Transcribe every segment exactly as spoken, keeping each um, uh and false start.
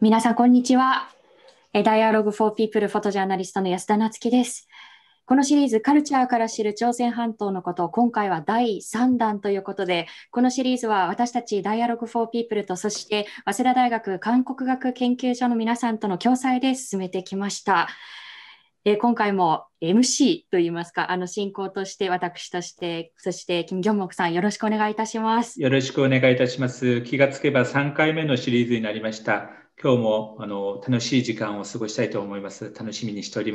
皆さん、こんにちは。え Dialogue for People フォトジャーナリストの安田なつきです。このシリーズ、カルチャーから知る朝鮮半島のこと、今回はだいさんだんということで、このシリーズは私たち Dialogue for People と、そして早稲田大学韓国学研究所の皆さんとの共催で進めてきました。えー今回も エムシー といいますか、あの進行として私として、そしてキム・ギョンモクさんよろしくお願いいたします。 よろしくお願いいたします。気がつけばさんかいめのシリーズになりました。今日もあの楽しい時間を過ごしたいと思います。楽しみにしております。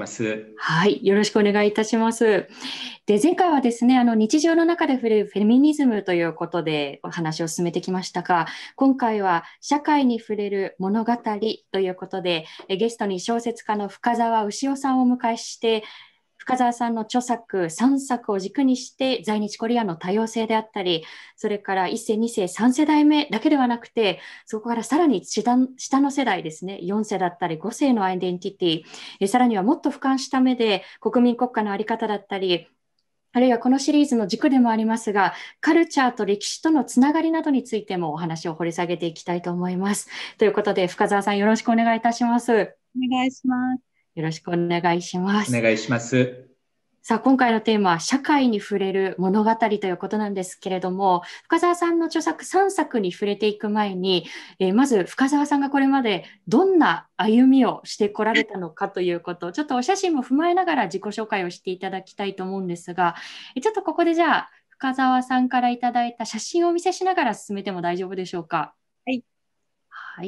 はい、よろしくお願いいたします。で、前回はですね、あの日常の中で触れるフェミニズムということでお話を進めてきましたが、今回は社会に触れる物語ということで、えゲストに小説家の深沢牛夫さんをお迎えして、深沢さんの著作さんさくを軸にして在日コリアンの多様性であったり、それからいっ世、に世、さん世代目だけではなくて、そこからさらに下下の世代ですね、よん世だったりご世のアイデンティティ、えさらにはもっと俯瞰した目で国民国家の在り方だったり、あるいはこのシリーズの軸でもありますが、カルチャーと歴史とのつながりなどについてもお話を掘り下げていきたいと思います。ということで、深澤さんよろしくお願いいたします。 お願いします。 よろしくお願いします。 お願いします。 さあ、今回のテーマは社会に触れる物語ということなんですけれども、深澤さんの著作さんさくに触れていく前に、えーまず深澤さんがこれまでどんな歩みをしてこられたのかということを、ちょっとお写真も踏まえながら自己紹介をしていただきたいと思うんですが、えちょっとここでじゃあ、深澤さんからいただいた写真をお見せしながら進めても大丈夫でしょうか。 はい。 はい。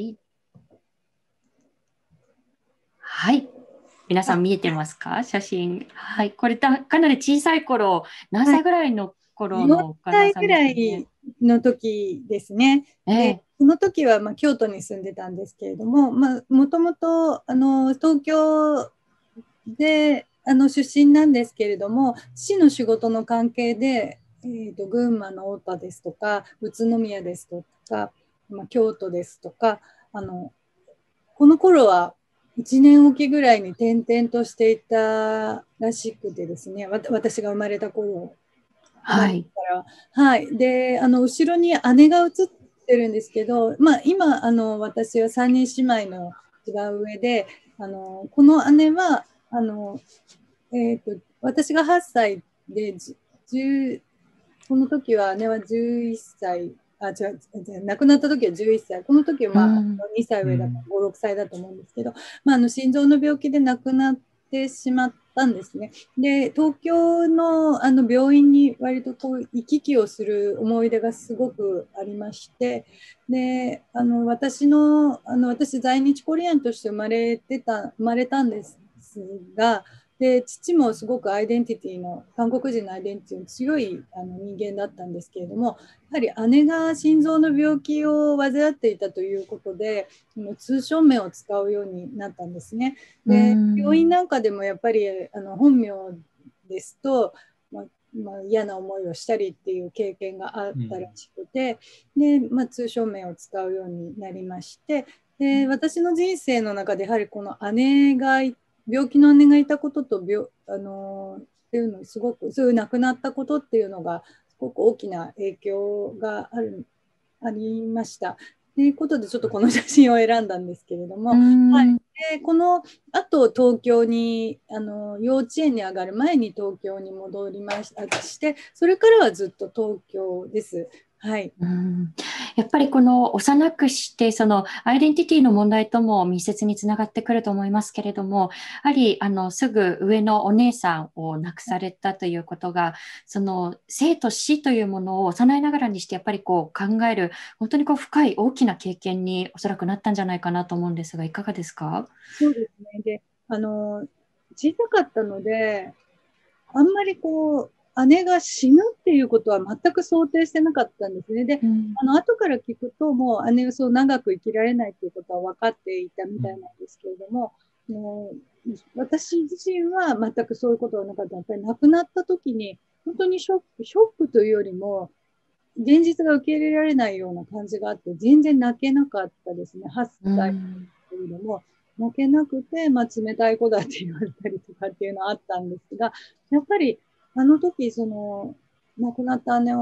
はい。皆さん見えてますか写真。はい。これたかなり小さい頃、何はい。 歳ぐらいの頃 4 の深澤歳ぐさんですかね。 らいの時ですね。で、 ええ。 その時はまあ京都に住んでたんですけれども、まあ、もともとあの東京であの出身なんですけれども、市の仕事の関係で、えーと、群馬の太田ですとか、宇都宮ですとか、まあ、京都ですとか、あのこの頃はいちねんおきぐらいに転々としていたらしくてですね、わ私が生まれた頃生まれてはい。 からは。はい。で、あの、後ろに姉が写ってるんですけど、まあ、今、あの、私はさんにん姉妹の一番上で、あの、この姉は、あの、えっと、私がはっさいで、じゅうこの時は姉はじゅういっさい、あ、違う、違う亡くなった時はじゅういっさい、この時はまあうん。 にさい上だからうん、 ご、ろくさいだと思うんですけど、まあ、あの心臓の病気で亡くなってしまったんですね。で、東京の、あの病院に割とこう行き来をする思い出がすごくありまして、で、あの私の、あの私在日コリアンとして生まれてた、生まれたんですが、で父もすごくアイデンティティの韓国人のアイデンティティの強いあの人間だったんですけれども、やはり姉が心臓の病気を患っていたということで、通称名を使うようになったんですね。 うで、病院ん。 なんかでもやっぱりあの本名ですと、まあまあ、嫌な思いをしたりっていう経験があったらうん、 しくて、で、まあ、通称名を使うようになりまして、で私の人生の中でやはりこの姉がい病気の姉がいたことと病、あのーっていうのすごくそういう亡くなったことっていうのがすごく大きな影響があるありました。ということでちょっとこの写真を選んだんですけれどうも、はい、 ん。 でこのあと東京にあの幼稚園に上がる前に東京に戻りましたしてそれからはずっと東京です。はい。 うん。やっぱりこの幼くしてそのアイデンティティの問題とも密接につながってくると思いますけれども、やはりあのすぐ上のお姉さんを亡くされたということが、その生と死というものを幼いながらにしてやっぱりこう考える本当にこう深い大きな経験におそらくなったんじゃないかなと思うんですが、いかがですか？ そうですね。で、あの小さかったのであんまりこう、姉が死ぬっていうことは全く想定してなかったんですね。で、 うん。 あの、後から聞くと、もう姉はそう長く生きられないということは分かっていたみうん、 たいなんですけれども、もう私自身は全くそういうことはなかった。やっぱり亡くなった時に、本当にショック、ショックというよりも、現実が受け入れられないような感じがあって、全然泣けなかったですね。はっうさいん。 けれども、泣けなくて、まあ、冷たい子だって言われたりとかっていうのはあったんですが、やっぱりあの時その亡くなった姉を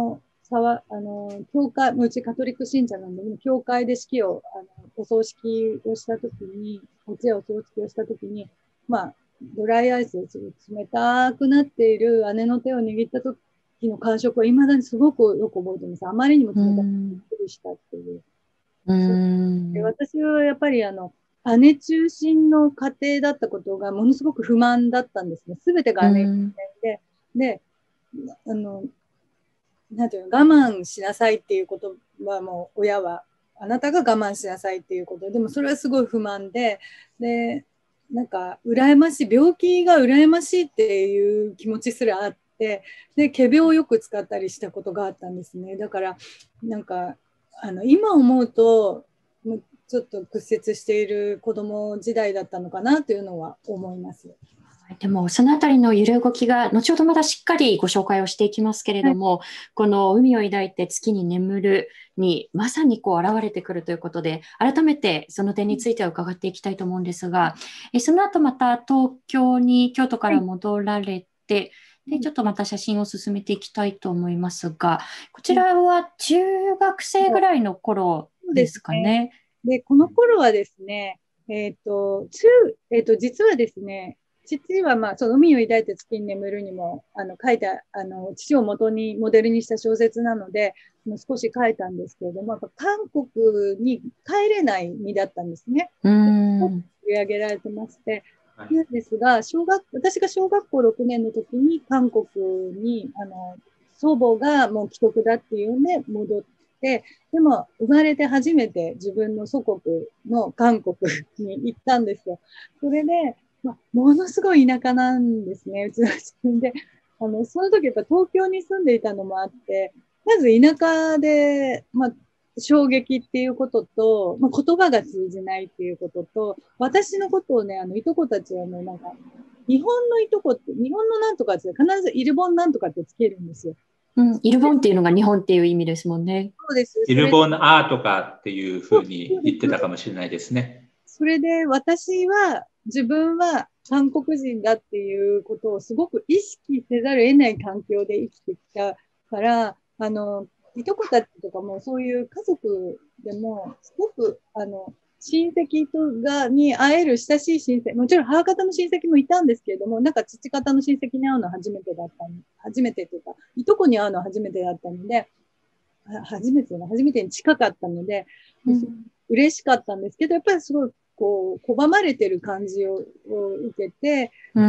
さわあの教会、うちカトリック信者なんで、教会で式を、あのお葬式をしたときに、お通夜お葬式をしたときに、まあ、ドライアイスですごく冷たくなっている姉の手を握ったときの感触は、いまだにすごくよく覚えてます。あまりにも冷たくびっくりしたっていう。 うーんで私はやっぱりあの、姉中心の家庭だったことがものすごく不満だったんですね。すべてが姉中心で、で、あの、なんていうの、我慢しなさいっていうことはもう親は、あなたが我慢しなさいっていうこと、でもそれはすごい不満で、で、なんか、羨ましい、病気が羨ましいっていう気持ちすらあって、で、仮病をよく使ったりしたことがあったんですね。だから、なんか、あの、今思うと、ちょっと屈折している子供時代だったのかなというのは思います。 でもそのあたりの揺れ動きが後ほどまたしっかりご紹介をしていきますけれども、はい、この海を抱いて月に眠るにまさにこう現れてくるということで、改めてその点については伺っていきたいと思うんですが、えその後また東京に京都から戻られて、はい、でちょっとまた写真を進めていきたいと思いますが、こちらは中学生ぐらいの頃ですかね。 で、この頃はですね、えっ、ー、と、中、えっ、ー、と、実はですね、父は、まあ、その海を抱いて月に眠るにも、あの、書いた、あの、父を元に、モデルにした小説なので、少し書いたんですけれども、韓国に帰れない身だったんですね。 うん。 取り上げられてまして、なんですが、小学、私が小学校ろくねんの時に韓国に、あの、祖母がもう既得だっていうんで戻って、でも生まれて初めて自分の祖国の韓国に行ったんですよ。それで、まあ、ものすごい田舎なんですね、うちの自分で。あの、その時やっぱ東京に住んでいたのもあって、まず田舎で、まあ、衝撃っていうことと、まあ、言葉が通じないっていうことと、私のことをね、あの、いとこたちはもうなんか、日本のいとこって、日本のなんとかって必ずイルボンなんとかってつけるんですよ。 うん、イルボンっていうのが日本っていう意味ですもんね。 そうです。 イルボンアーとかっていうふうに言ってたかもしれないですね。 それで私は、自分は韓国人だっていうことをすごく意識せざるを得ない環境で生きてきたから、あの、いとこたちとかもそういう家族でも、すごく、あの、親戚とが、に会える親しい親戚、もちろん母方の親戚もいたんですけれども、なんか父方の親戚に会うのは初めてだったの、初めてというか、いとこに会うのは初めてだったので、初めての、初めてに近かったので、うん、嬉しかったんですけど、やっぱりすごい、こう、拒まれてる感じを、を受けて、 うん、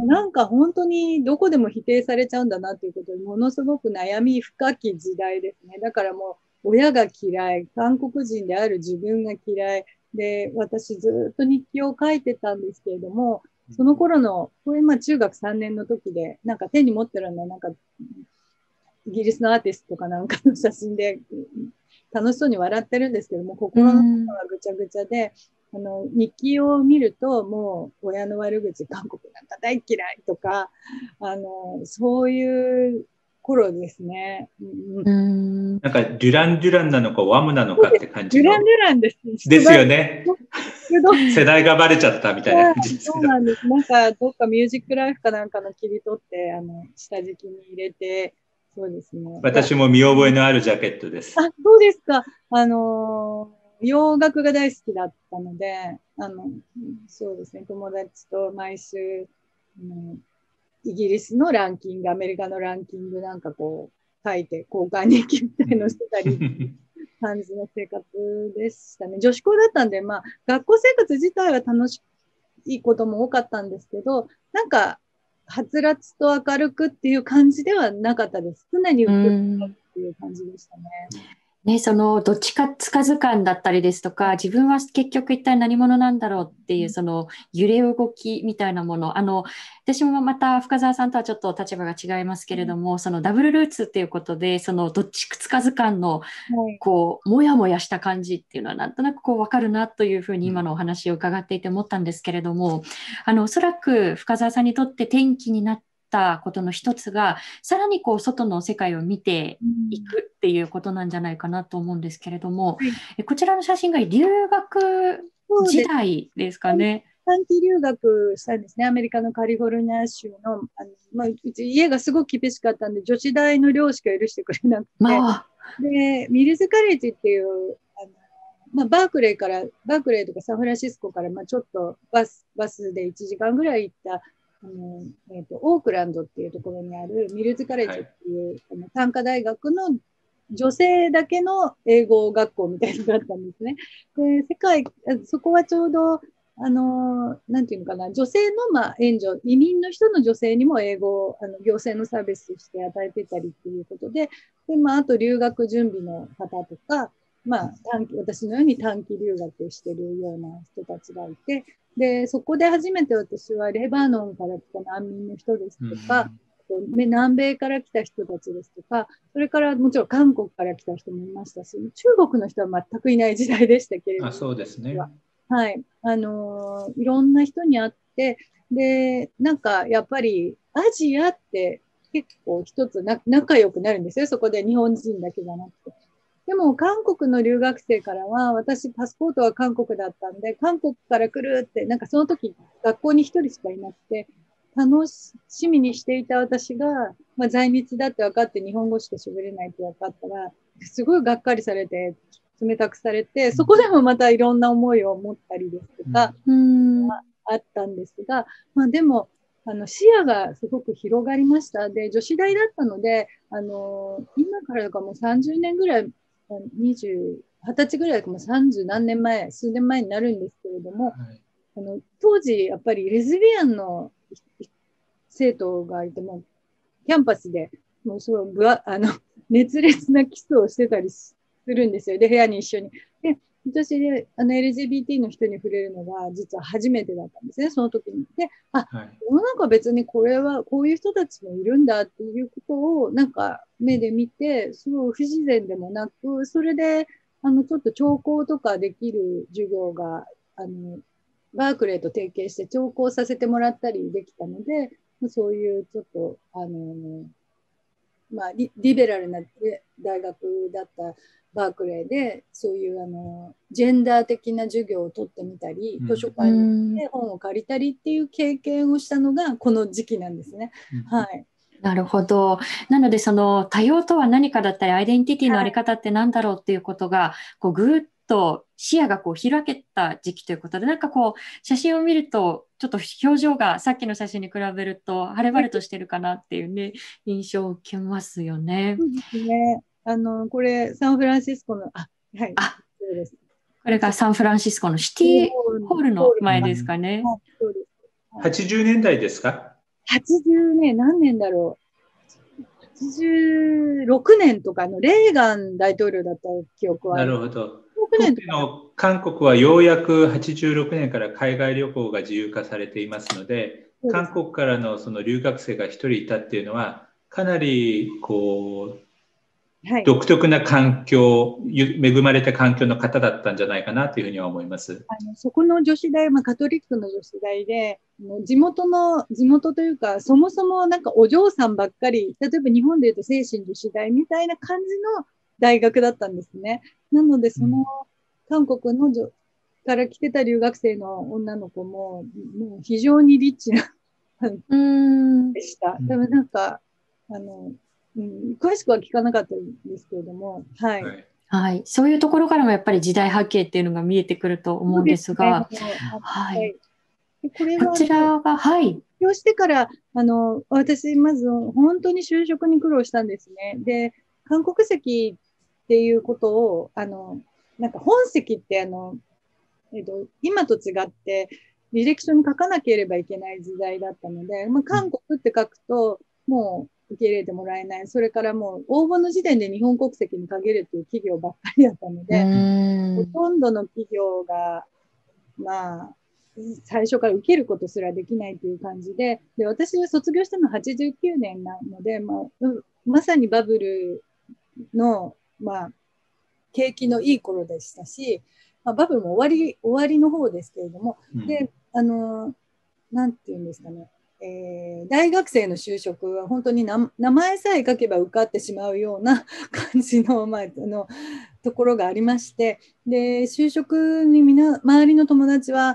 なんか本当にどこでも否定されちゃうんだなということにものすごく悩み深き時代ですね。だからもう親が嫌い、韓国人である自分が嫌いで、私ずっと日記を書いてたんですけれども、その頃の、これまあ中学さんねんの時で、なんか手に持ってるのはなんか、イギリスのアーティストとかなんかの写真で楽しそうに笑ってるんですけども、心の中はぐちゃぐちゃで、あの、日記を見ると、もう、親の悪口、韓国なんか大嫌いとか、あの、そういう頃ですね。 うん、 なんか、デュラン・デュランなのか、ワムなのかって感じの。 デュラン・デュランです。 ですよね。世代がバレちゃったみたいな感じですけど。 そうなんです。なんか、どっかミュージックライフかなんかの切り取って、あの、下敷きに入れて、そうですね。 私も見覚えのあるジャケットです。 あ、そうですか。あのー、洋楽が大好きだったので、あの、そうですね、友達と毎週、うん、イギリスのランキング、アメリカのランキングなんかこう、書いて交換日記みたいのしてたり、感じの生活でしたね。女子校だったんで、まあ、学校生活自体は楽しいことも多かったんですけど、なんか、はつらつと明るくっていう感じではなかったです。常に浮くっていう感じでしたね。 ね、そのどっちかつかず感だったりですとか、自分は結局一体何者なんだろうっていうその揺れ動きみたいなもの、あの私もまた深澤さんとはちょっと立場が違いますけれども、そのダブルルーツっていうことで、そのどっちつかず感のこうもやもやした感じっていうのはなんとなくこう分かるなというふうに今のお話を伺っていて思ったんですけれども、あのおそらく深澤さんにとって転機になってたことの一つが、さらにこう外の世界を見ていくっていうことなんじゃないかなと思うんですけれども、うん、こちらの写真が留学時代ですかね。 短期留学したんですね。アメリカのカリフォルニア州の、あのまあ、うち家がすごく厳しかったんで、女子大の寮しか許してくれなくて、 まあ、 で、ミルズカレッジっていう、あのまあ、バークレーから、バークレーとかサンフランシスコから、まあ、ちょっとバス、バスでいちじかんぐらい行った、あのえーと、オークランドっていうところにあるミルズカレッジっていう、はい、あの短科大学の女性だけの英語学校みたいなのがあったんですね。で、世界、そこはちょうど、あの、なんていうのかな、女性の、まあ、援助、移民の人の女性にも英語を、あの、行政のサービスとして与えてたりっていうことで、で、まあ、あと留学準備の方とか、まあ、短期、私のように短期留学してるような人たちがいて、で、そこで初めて私はレバノンから来た難民の人ですとか、うん、南米から来た人たちですとか、それからもちろん韓国から来た人もいましたし、中国の人は全くいない時代でしたけれども。 あ、そうですね。 はい。あのー、いろんな人に会って、で、なんかやっぱりアジアって結構一つな仲良くなるんですよ。そこで日本人だけじゃなくて。でも韓国の留学生からは、私パスポートは韓国だったんで、韓国から来るって、なんかその時学校に一人しかいなくて、楽しみにしていた私が、まあ、在日だって分かって日本語しか喋れないって分かったら、すごいがっかりされて、冷たくされて、そこでもまたいろんな思いを持ったりですとか、うん、あったんですが、まあでも、あの視野がすごく広がりました。で、女子大だったので、あの今からかもうさんじゅうねんぐらい、にじゅう、はたちぐらいかもうさんじゅう何年前、数年前になるんですけれども、はい、あの当時やっぱりレズビアンの生徒がいても、キャンパスでもうすごいぶわあの熱烈なキスをしてたりするんですよ。で、部屋に一緒に。で、私であの エルジービーティー の人に触れるのが実は初めてだったんですね、その時に。で、あ、はい、世の中別にこれはこういう人たちもいるんだっていうことをなんか目で見て、すごい不自然でもなく、それであのちょっと聴講とかできる授業があのバークレーと提携して聴講させてもらったりできたので、そういうちょっとあのまあ、リ, リベラルな大学だったバークレーでそういうあのジェンダー的な授業を取ってみたり、うん、図書館に行って本を借りたりっていう経験をしたのがこの時期なんですね。うん、はい。 なるほど。なのでその多様とは何かだったりアイデンティティのあり方って何だろうっていうことが、はい、こうぐーっと視野がこう開けた時期ということで、なんかこう写真を見るとちょっと表情がさっきの写真に比べると晴れ晴れとしてるかなっていうね印象を受けますよね。 そうですね。あのこれサンフランシスコのあはい。 あ、 そうです。 これがサンフランシスコのシティホールの前ですかね。 はい、そうです。 はちじゅうねんだいですか？ はちじゅうねん、何年だろう。はちじゅうろくねんとかのレーガン大統領だった記憶はある。 なるほど。当時の韓国はようやくはちじゅうろくねんから海外旅行が自由化されていますので、韓国からのその留学生がひとりいたっていうのは、かなりこう、はい、独特な環境、恵まれた環境の方だったんじゃないかなというふうには思います。 あのそこの女子大、まあ、カトリックの女子大で、地元の、地元というか、そもそもなんかお嬢さんばっかり、例えば日本でいうと精神女子大みたいな感じの大学だったんですね。なので、その韓国の女から来てた留学生の女の子も、もう非常にリッチなでした。多分なんか、あの、うん、詳しくは聞かなかったんですけれども、はい。 はいはい、そういうところからもやっぱり時代背景っていうのが見えてくると思うんですが、 そうですね、 はい、 これはこちらが、はい。 卒業してから、あの、私、まず本当に就職に苦労したんですね。で、韓国籍っていうことを、あの、なんか本籍ってあの、えっと、今と違って、履歴書に書かなければいけない時代だったので、まあ、韓国って書くと、もう受け入れてもらえない。それからもう応募の時点で日本国籍に限るっていう企業ばっかりだったので、ほとんどの企業が、まあ、最初から受けることすらできないという感じで、で、私は卒業したのははちじゅうきゅうねんなので、まあ、まさにバブルの、まあ、景気のいい頃でしたし、まあ、バブルも終わり、終わりの方ですけれども、うん、で、あの、なんていうんですかね、えー、大学生の就職は本当に名前さえ書けば受かってしまうような感じの、まあ、あのところがありまして、で、就職にみな、周りの友達は、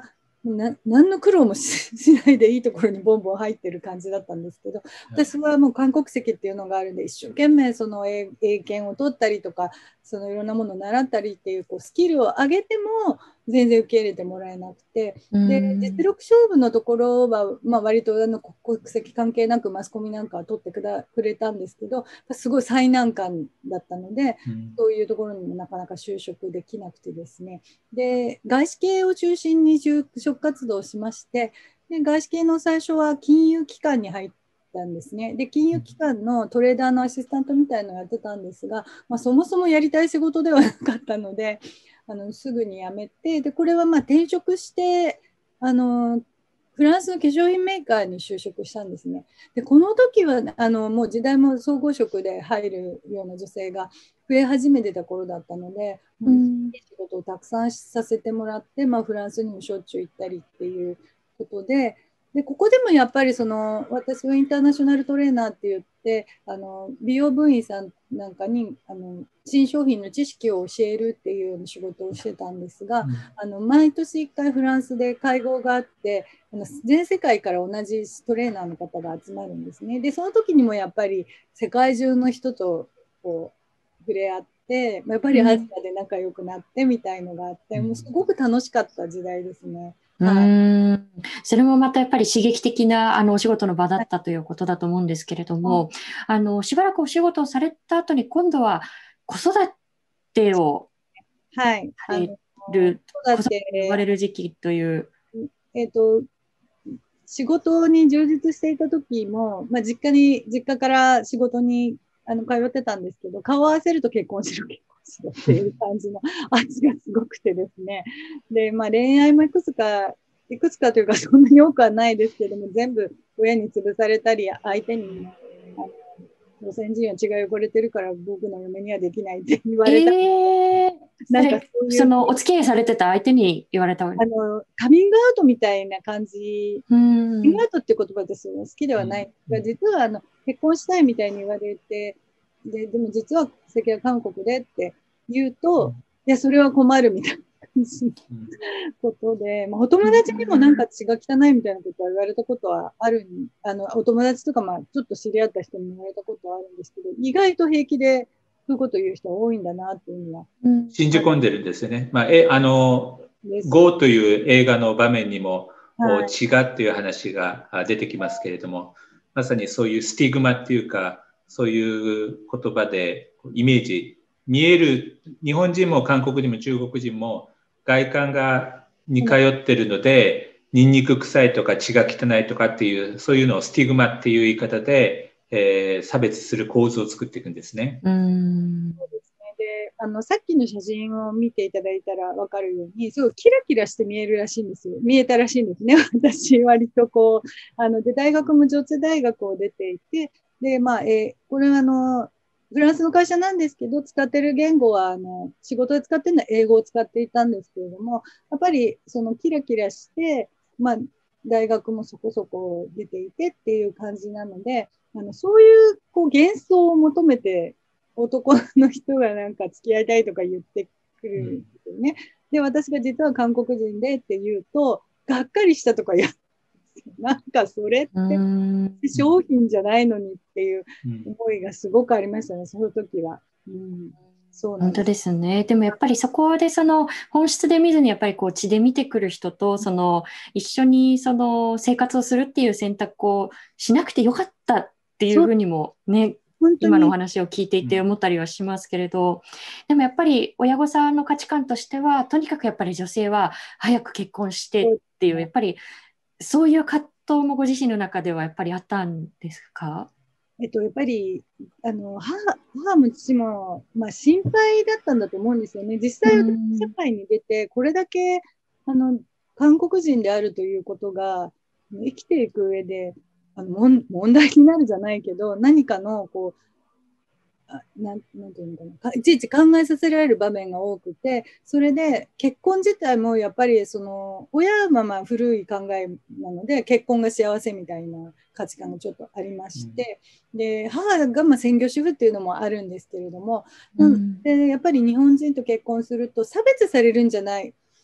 な何の苦労もし、しないでいいところにボンボン入ってる感じだったんですけど、私はもう韓国籍っていうのがあるんで、一生懸命その英英検を取ったりとか、そのいろんなものを習ったりっていう、こうスキルを上げても全然受け入れてもらえなくて、で実力勝負のところは、まあ、割とあの国籍関係なくマスコミなんかは取ってくだくれたんですけど、すごい最難関だったので、うん、そういうところにもなかなか就職できなくてですね、で外資系を中心に就職活動をしまして、で外資系の最初は金融機関に入ったんですね。で金融機関のトレーダーのアシスタントみたいなのをやってたんですが、まあ、そもそもやりたい仕事ではなかったので、あのすぐに辞めて、でこれはまあ転職してあのフランスの化粧品メーカーに就職したんですね。でこの時はあのもう時代も総合職で入るような女性が増え始めてた頃だったので、うん、いい仕事をたくさんさせてもらって、まあ、フランスにもしょっちゅう行ったりっていうことで、でここでもやっぱりその私はインターナショナルトレーナーって言ってあの美容部員さんなんかにあの新商品の知識を教えるっていうような仕事をしてたんですが、うん、あの毎年いっかいフランスで会合があってあの全世界から同じトレーナーの方が集まるんですね。でその時にもやっぱり世界中の人とこう触れ合ってやっぱりアジアで仲良くなってみたいのがあって、うん、もうすごく楽しかった時代ですね。 うーん、それもまたやっぱり刺激的なあのお仕事の場だったということだと思うんですけれども、あのしばらくお仕事をされた後に今度は子育てをされる、子育て呼ばれる時期という。 えっと仕事に充実していた時も、まあ、実家に実家から仕事にあの通ってたんですけど、顔を合わせると結婚しろ結婚しろっていう感じの圧がすごくてですね。で、まあ、恋愛もいくつかいくつかというかそんなに多くはないですけども、全部親に潰されたり相手に朝鮮人は血が汚れてるから僕の嫁にはできないって言われた。 えー、なんかそういうそのお付き合いされてた相手に言われたわけあのカミングアウトみたいな感じ。カミングアウトっていう言葉ですよね、好きではない。うん、実はあの結婚したいみたいに言われて、ででも実は戸籍は韓国でって言うと、うん、いやそれは困るみたいな感じのことで、まあ、お友達にもなんか血が汚いみたいなことは言われたことはある。あのお友達とか、まあ、ちょっと知り合った人に言われたことはあるんですけど、意外と平気でそういうことを言う人は多いんだなっていうのは。 信じ込んでるんですよね。まあ、えあのゴーという映画の場面にも、はい、血がっていう話が出てきますけれども、まさにそういうスティグマっていうか、そういう言葉でイメージ、見える、日本人も韓国人も中国人も外観が似通ってるので、ニンニク臭いとか血が汚いとかっていう、そういうのをスティグマっていう言い方で、えー、差別する構図を作っていくんですね。 うーんであのさっきの写真を見ていただいたら分かるようにすごいキラキラして見えるらしいんですよ。見えたらしいんですね。私割とこうあので大学も女子大学を出ていて、でまあ、えー、これはあのフランスの会社なんですけど使ってる言語はあの仕事で使ってるのは英語を使っていたんですけれども、やっぱりそのキラキラして、まあ、大学もそこそこ出ていてっていう感じなので、あのそういうこう幻想を求めて男の人がなんか付き合いたいとか言ってくるんですよね。で、私が実は韓国人でって言うと、がっかりしたとか言う。なんかそれって商品じゃないのにっていう思いがすごくありましたね、その時は。うん、 そうなんです。本当ですね。でもやっぱりそこでその本質で見ずにやっぱりこう血で見てくる人とその一緒にその生活をするっていう選択をしなくてよかったっていうふうにもね、今のお話を聞いていて思ったりはしますけれど、でもやっぱり親御さんの価値観としてはとにかくやっぱり女性は早く結婚してっていうやっぱりそういう葛藤もご自身の中ではやっぱりあったんですか？ えっと、やっぱりあの 母, 母も父も、まあ、心配だったんだと思うんですよね。実際社会に出てこれだけあの韓国人であるということが生きていく上であの問題になるじゃないけど何かのこうあなんなんていうのかな、いちいち考えさせられる場面が多くて、それで結婚自体もやっぱりその親はまあ古い考えなので結婚が幸せみたいな価値観がちょっとありまして、うん、で母がまあ専業主婦っていうのもあるんですけれども、うん、でやっぱり日本人と結婚すると差別されるんじゃない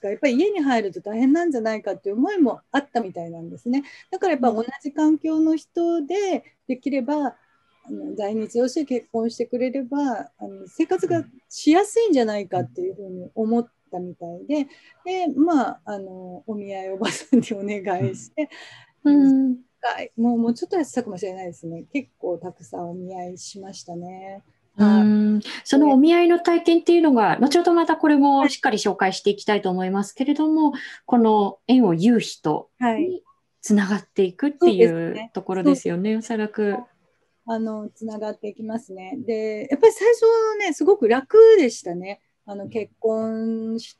か、やっぱり家に入ると大変なんじゃないかっていう思いもあったみたいなんですね。だからやっぱ同じ環境の人でできれば、あの在日をして結婚してくれればあの生活がしやすいんじゃないかっていうふうに思ったみたいで、で、まあ、あのお見合いおばさんにお願いして、 うんもう、もうちょっとやってたかもしれないですね。結構たくさんお見合いしましたね。 うはい。 んそのお見合いの体験っていうのが、後ほどまたこれもしっかり紹介していきたいと思いますけれども、この縁を言う人はいにつながっていくってそうでいうすね。 ところですよね、おそらく。 あの、つながっていきますね。で、やっぱり最初はね、すごく楽でしたね。あの、結婚して、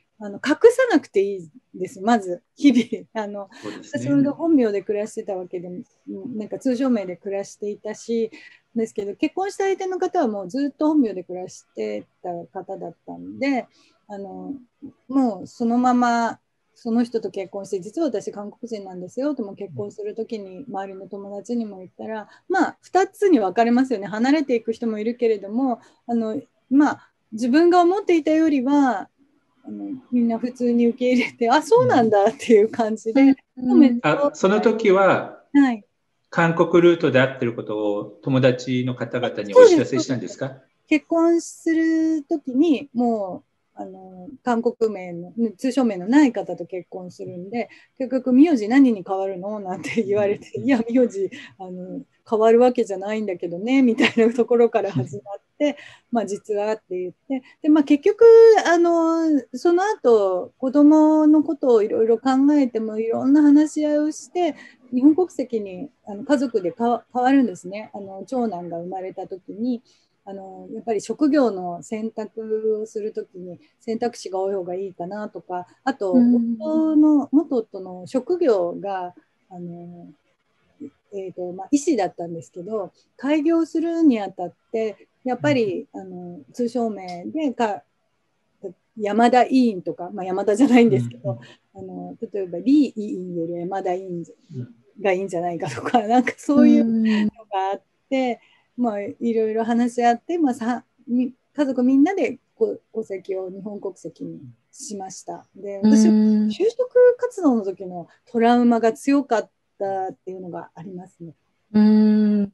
あの、隠さなくていいです。まず、日々。あの、 そうです私もね。 本名で暮らしてたわけでも、なんか通称名で暮らしていたし、ですけど、結婚した相手の方はもうずっと本名で暮らしてた方だったんで、あの、もうそのまま、その人と結婚して、実は私韓国人なんですよとも結婚するときに周りの友達にも言ったら、まあふたつに分かれますよね。離れていく人もいるけれども、あのまあ自分が思っていたよりはあのみんな普通に受け入れて、あ、そうなんだっていう感じで、 うんうんあ、その時ははい、 韓国ルートで会ってることを友達の方々におそうです、 知らせしたんですか？ 結婚するときにもうあの韓国名の通称名のない方と結婚するんで、結局名字何に変わるのなんて言われて、いや名字あの変わるわけじゃないんだけどねみたいなところから始まって、まあ実はって言って、で、まあ、結局あのその後子供のことをいろいろ考えてもいろんな話し合いをして日本国籍にあの家族で変わるんですね。あの長男が生まれた時にあのやっぱり職業の選択をするときに選択肢が多い方がいいかなとか、あと夫の元夫の職業があの、えーとまあ、医師だったんですけど、開業するにあたってやっぱりあの通称名でか山田医院とか、まあ、山田じゃないんですけど、あの例えばリー医院より山田医院がいいんじゃないかとか、なんかそういうのがあって。まあ、いろいろ話し合って、まあ、さ家族みんなで戸籍を日本国籍にしました。で、私は就職活動の時のトラウマが強かったっていうのがありますね。 うん、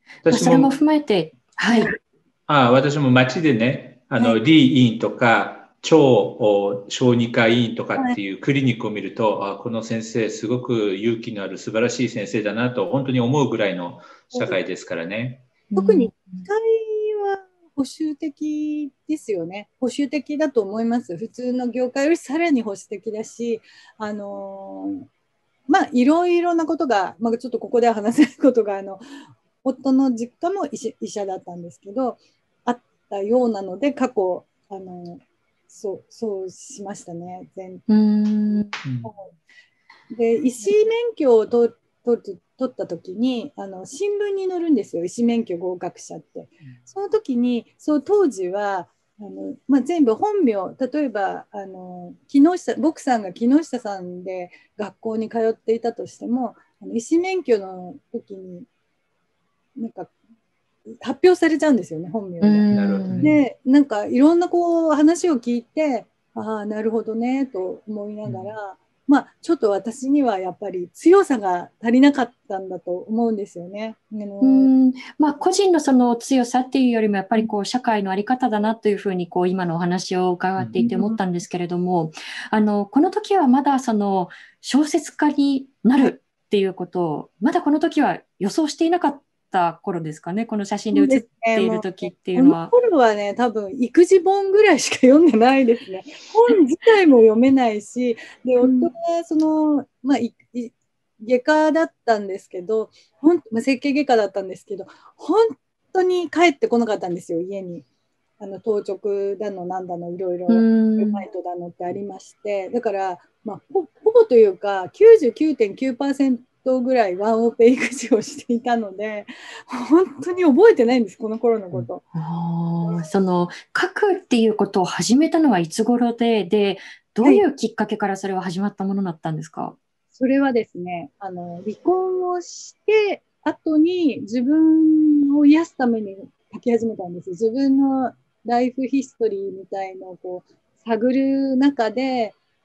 私もそれも踏まえて、はい。 あ、私も町でね、あの、はい、リー医院とか超小児科医院とかっていうクリニックを見ると、はい、あ、この先生すごく勇気のある素晴らしい先生だなと本当に思うぐらいの社会ですからね。 特に機械は保守的ですよね。保守的だと思います。普通の業界よりさらに保守的だし、あのー、まあいろいろなことが、まあ、ちょっとここでは話せないことが、あの夫の実家も医者だったんですけど、あったようなので、過去、あのそうそうしましたね。全うんで医師免許を取取取った時にあの新聞に載るんですよ、医師免許合格者って。その時にそう当時はあの、まあ、全部本名、例えばあの木下僕さんが木下さんで学校に通っていたとしても、あの医師免許の時になんか発表されちゃうんですよね、本名で。 なるほどね。 で、なんかいろんなこう話を聞いて、ああ、なるほどねと思いながら、うん、まあちょっと私にはやっぱり強さが足りなかったんだと思うんですよね。 うんまあ、個人のその強さっていうよりもやっぱりこう社会の在り方だなというふうにこう今のお話を伺っていて思ったんですけれども、あのこの時はまだその小説家になるっていうことをまだこの時は予想していなかった頃ですかね、この写真で写っている時っていうのは。 この頃はね、多分育児本ぐらいしか読んでないですね。本自体も読めないし、で夫がその、まあ、いい外科だったんですけど、ほん、まあ、整形外科だったんですけど、本当に帰ってこなかったんですよ、家に。あの当直だのなんだのいろいろルマイトだのってありまして、だから、まあ、ほ, ほぼというか きゅうじゅうきゅうてんきゅうパーセント ぐらいワンオペ育児をしていたので、本当に覚えてないんです、この頃のこと。 あ、その書くっていうことを始めたのはいつ頃で、でどういうきっかけからそれは始まったものだったんですか？はい、 それはですね、あの離婚をして後に自分を癒すために書き始めたんです。自分のライフヒストリーみたいのをこう探る中で、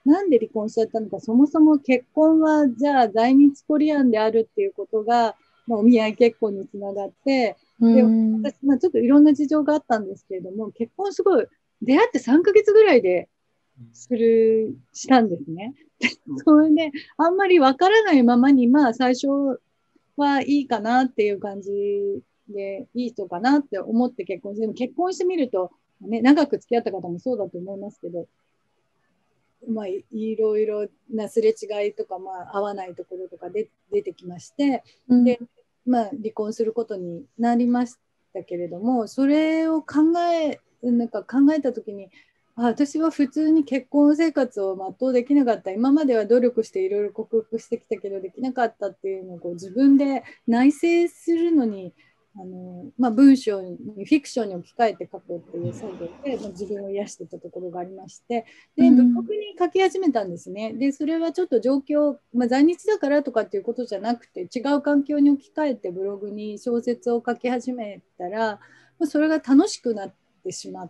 なんで離婚しちゃったのか、そもそも結婚はじゃあ在日コリアンであるっていうことが、まあ、お見合い結婚につながって、で私、まあ、ちょっといろんな事情があったんですけれども、結婚すごい出会ってさんかげつぐらいでするしたんですね。それであんまりわからないままに、まあ最初はいいかなっていう感じで、いい人かなって思って結婚して、でも結婚してみると、ね、長く付き合った方もそうだと思いますけど、まあ、いろいろなすれ違いとか、まあ、合わないところとかで出てきまして、 うん、 で、まあ、離婚することになりましたけれども、それを考え、なんか考えたときに、あ、私は普通に結婚生活を全うできなかった。今までは努力していろいろ克服してきたけどできなかったっていうのをこう自分で内省するのに、あのまあ、文章にフィクションに置き換えて書くっていう作業で、まあ、自分を癒してたところがありまして、でブログに書き始めたんですね。でそれはちょっと状況、まあ、在日だからとかっていうことじゃなくて、違う環境に置き換えてブログに小説を書き始めたら、まあ、それが楽しくなってしまって、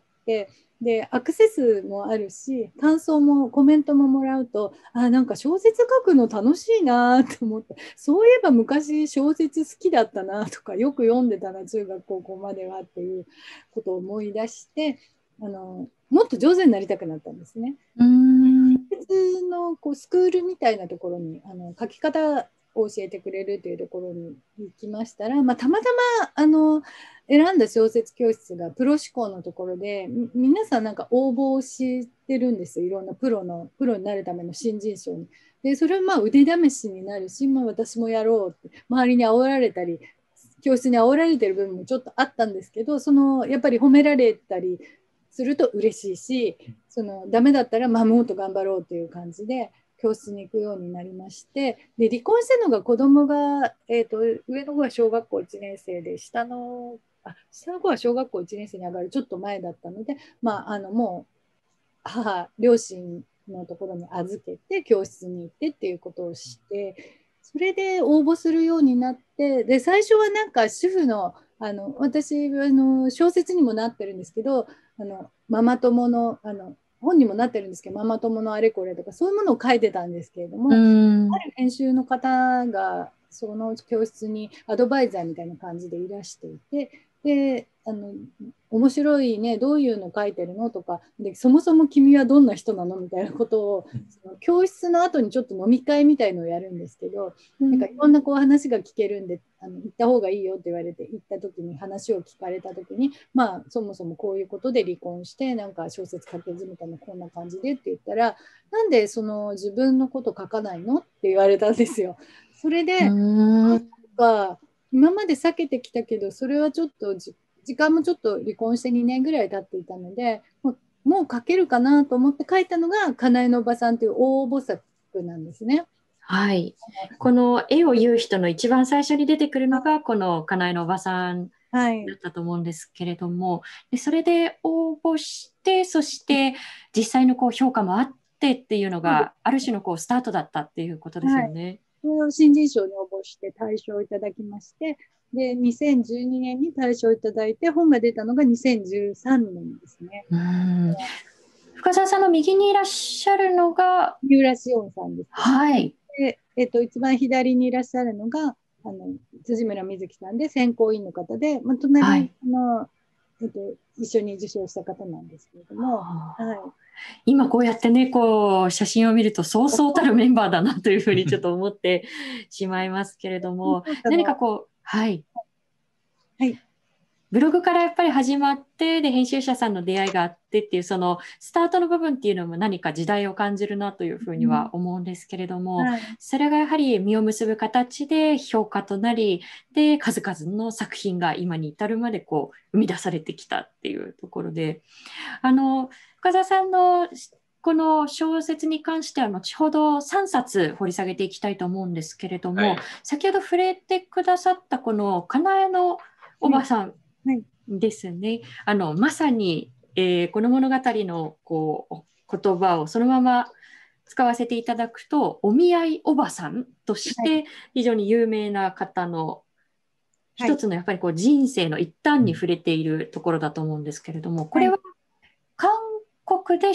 でアクセスもあるし、感想もコメントももらうと、あ、なんか小説書くの楽しいなと思って、そういえば昔小説好きだったなとか、よく読んでたな、中学高校まではっていうことを思い出して、あのもっと上手になりたくなったんですね。 うん、 小説のこうスクールみたいなところに、あの書き方を教えてくれるというところに行きましたら、まあ、たまたまあの選んだ小説教室がプロ志向のところで、皆さんなんか応募してるんですよ。いろんなプロのプロになるための新人賞に。でそれはまあ腕試しになるし、まあ、私もやろうって周りに煽られたり、教室に煽られてる部分もちょっとあったんですけど、そのやっぱり褒められたりすると嬉しいし、そのダメだったら、まあ、もっと頑張ろうという感じで教室に行くようになりまして、で離婚したのが子供が、えーと、上の子は小学校いちねん生で、下のあ下の子は小学校いちねん生に上がるちょっと前だったので、まあ、あのもう母両親のところに預けて教室に行ってっていうことをして、それで応募するようになって、で最初はなんか主婦の、あの私あの小説にもなってるんですけど、あのママ友のあの本にもなってるんですけど、ママ友のあれこれとかそういうものを書いてたんですけれども、 うん、 ある編集の方がその教室にアドバイザーみたいな感じでいらしていて、であの面白いね、どういうの書いてるのとかで、そもそも君はどんな人なのみたいなことを、その教室の後にちょっと飲み会みたいのをやるんですけど、なんかいろんなこう話が聞けるんで、あの行った方がいいよって言われて行った時に、話を聞かれた時に、まあそもそもこういうことで離婚して、なんか小説書き始めたのこんな感じでって言ったら、なんでその自分のこと書かないのって言われたんですよ。それで、 うん、 か今まで避けてきたけど、それはちょっと時間もちょっと離婚してにねんぐらい経っていたので、もうもう書けるかなと思って書いたのがかなえのおばさんという応募作なんですね。 はい。この絵を言う人の一番最初に出てくるのが、このかなえのおばさんはい、 だったと思うんですけれども、でそれで応募して、そして実際のこう評価もあってっていうのが、ある種のこうスタートだったっていうことですはい、 よね。 それを新人賞に応募して大賞をいただきまして、でにせんじゅうにねんに大賞をいただいて、本が出たのがにせんじゅうさんねんですね。 うん。深澤さんの右にいらっしゃるのが、 三浦紫音さんです。 はい。 で、えっと、一番左にいらっしゃるのが、あの辻村瑞希さんで、選考委員の方で、まあ、隣に、 はい。 あの、えっと、一緒に受賞した方なんですけれども、 はあ、 はい、 今こうやってね、こう写真を見るとそうそうたるメンバーだなというふうにちょっと思ってしまいますけれども、何かこう、はい。 はい、 ブログからやっぱり始まって、で、編集者さんの出会いがあってっていう、そのスタートの部分っていうのも何か時代を感じるなというふうには思うんですけれども、 はい、 それがやはり実を結ぶ形で評価となり、で、数々の作品が今に至るまでこう生み出されてきたっていうところで、あの、深澤さんのこの小説に関しては後ほどさんさつ掘り下げていきたいと思うんですけれども、 はい、 先ほど触れてくださったこのかなえのおばさんはい、 ですね。あのまさに、えーこの物語のこう言葉をそのまま使わせていただくと、お見合いおばさんとして非常に有名な方のはい、 一つのやっぱりこう人生の一端に触れているところだと思うんですけれども、これは韓国で出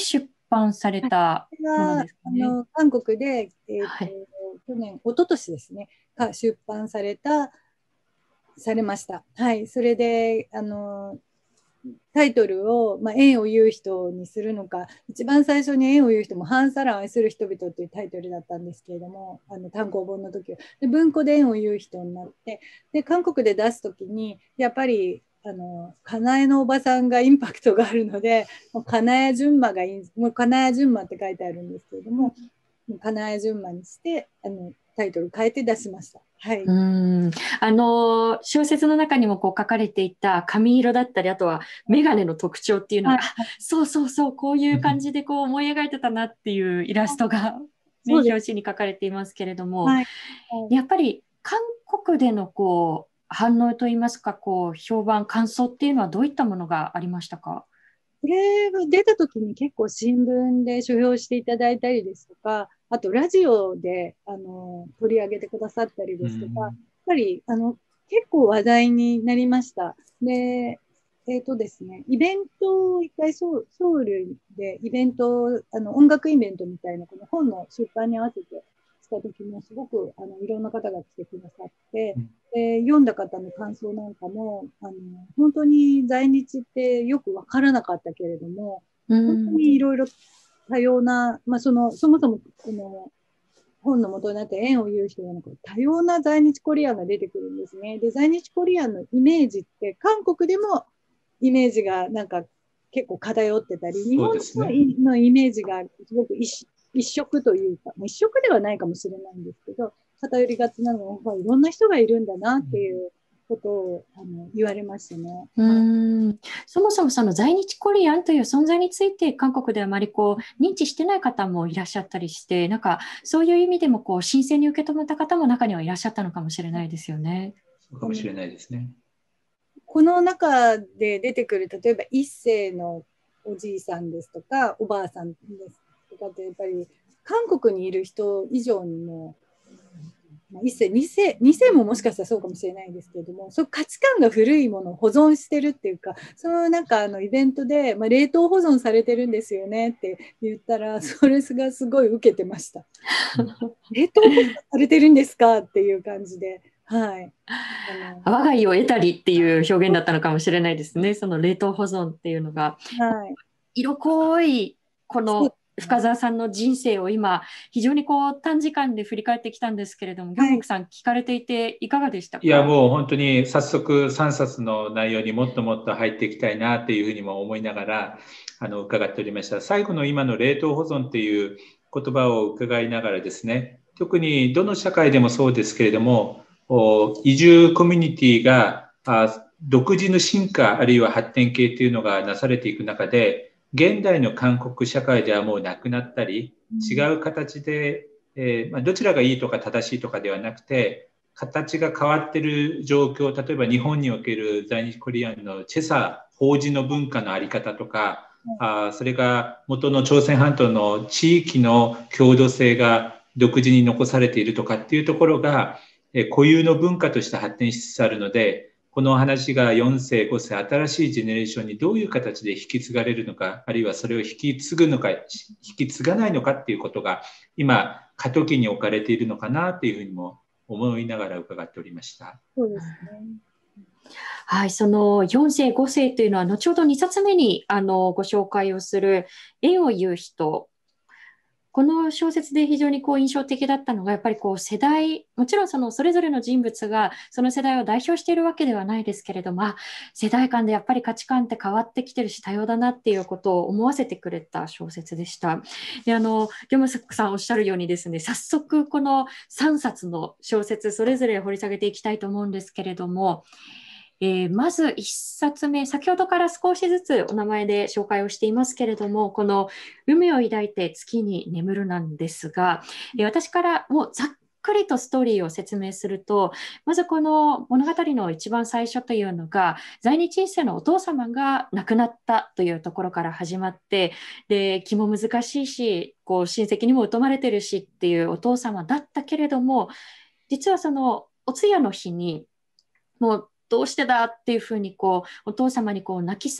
版されたものがですかね。 あの韓国で、えーとはい。 去年、一昨年ですね、か出版された、されました。はい、それで、あの、タイトルを、まあ、縁を言う人にするのか、一番最初に縁を言う人も、ハンサランを愛する人々というタイトルだったんですけれども、あの単行本の時は。で、文庫で縁を言う人になって、で、韓国で出す時に、やっぱり、あの、かなえのおばさんがインパクトがあるので、もうかなえ順馬がいい、もうかなえ順馬って書いてあるんですけれども、かなえ順馬にして、あの、タイトル変えて出しました。はうい。 ん。あの、小説の中にもこう書かれていた髪色だったり、あとは眼鏡の特徴っていうのが、あ、 はい。 そうそうそう、こういう感じでこう思い描いてたなっていうイラストが、ね、 そうです。 表紙に書かれていますけれども、 はい。はい。 やっぱり韓国でのこう反応といいますか、こう評判、感想っていうのはどういったものがありましたか？ これが出た時に結構新聞で書評していただいたりですとか、あとラジオであの取り上げてくださったりうですとか、やっん。 ぱりあの結構話題になりました。で、えっとですね、イベントを一回ソウソウルでイベント、あの音楽イベントみたいなこの本の出版に合わせてした時もすごくあのいろんな方が来てくださって、で読んだ方の感想なんかもあの本当に在日ってよく分からなかったけれども、本当うん。 にいろいろ多様な、まあ、そのそもそもこの本の元になって縁を言う人がなんか多様な在日コリアンが出てくるんですね。で、在日コリアンのイメージって韓国でもイメージがなんか結構偏ってたり、日そう本ですね。 のイメージがすごく一一色というか、一色ではないかもしれないんですけど、偏りがちなのは、いろんな人がいるんだなっていうことをあの言われましたね。 うはい。 ーん。そもそもその在日コリアンという存在について韓国ではあまりこう認知してない方もいらっしゃったりして、なんかそういう意味でもこう新鮮に受け止めた方も中にはいらっしゃったのかもしれないですよね。 そうかもしれないですね。 この中で出てくる、例えば一世のおじいさんですとか、おばあさんですとかって、やっぱり韓国にいる人以上にも、まあ、一世、二世、二世ももしかしたらそうかもしれないですけれども、そう価値観が古いものを保存してるっていうか、そのなんかあのイベントで、まあ、冷凍保存されてるんですよねって言ったら、それがすごい受けてました。冷凍保存されてるんですかっていう感じで、はい。あの我が家を得たりっていう表現だったのかもしれないですね。その冷凍保存っていうのが。 はい。 色濃いこそうでのすね。 深澤さんの人生を今非常にこう短時間で振り返ってきたんですけれども、ギョはい。 ンムクさん聞かれていていかがでしたいや、 か？ もう本当に早速さんさつの内容にもっともっと入っていきたいなっていうふうにも思いながら、あの、伺っておりました。最後の今の冷凍保存っていう言葉を伺いながらですね、特にどの社会でもそうですけれども、移住コミュニティがあ独自の進化あるいは発展系っていうのがなされていく中で、現代の韓国社会ではもうなくなったり、違う形で、えーまあ、どちらがいいとか正しいとかではなくて、形が変わっている状況、例えば日本における在日コリアンのチェサ、法事の文化のあり方とか、あそれが元の朝鮮半島の地域の郷土性が独自に残されているとかっていうところが、え固有の文化として発展しつつあるので、この話がよん世、ご世、新しいジェネレーションにどういう形で引き継がれるのか、あるいはそれを引き継ぐのか、引き継がないのかっていうことが、今、過渡期に置かれているのかなっていうふうにも思いながら伺っておりました。 そうですね。 はい、そのよん世、ご世というのは後ほどにさつめにあのご紹介をする縁を言う人。この小説で非常にこう印象的だったのが、やっぱりこう世代、もちろんそのそれぞれの人物がその世代を代表しているわけではないですけれども、あ、世代間でやっぱり価値観って変わってきてるし多様だなっていうことを思わせてくれた小説でした。で、あの、ギョムスクさんおっしゃるようにですね、早速このさんさつの小説それぞれ掘り下げていきたいと思うんですけれども、えー、まずいっさつめ、先ほどから少しずつお名前で紹介をしていますけれども、この海を抱いて月に眠るなんですが、えー、私からもうざっくりとストーリーを説明すると、まずこの物語の一番最初というのが、在日一世のお父様が亡くなったというところから始まって、で、気も難しいし、こう親戚にも疎まれてるしっていうお父様だったけれども、実はそのお通夜の日に、もうどうしてだっていうふうにこうお父様にこう泣きすがっ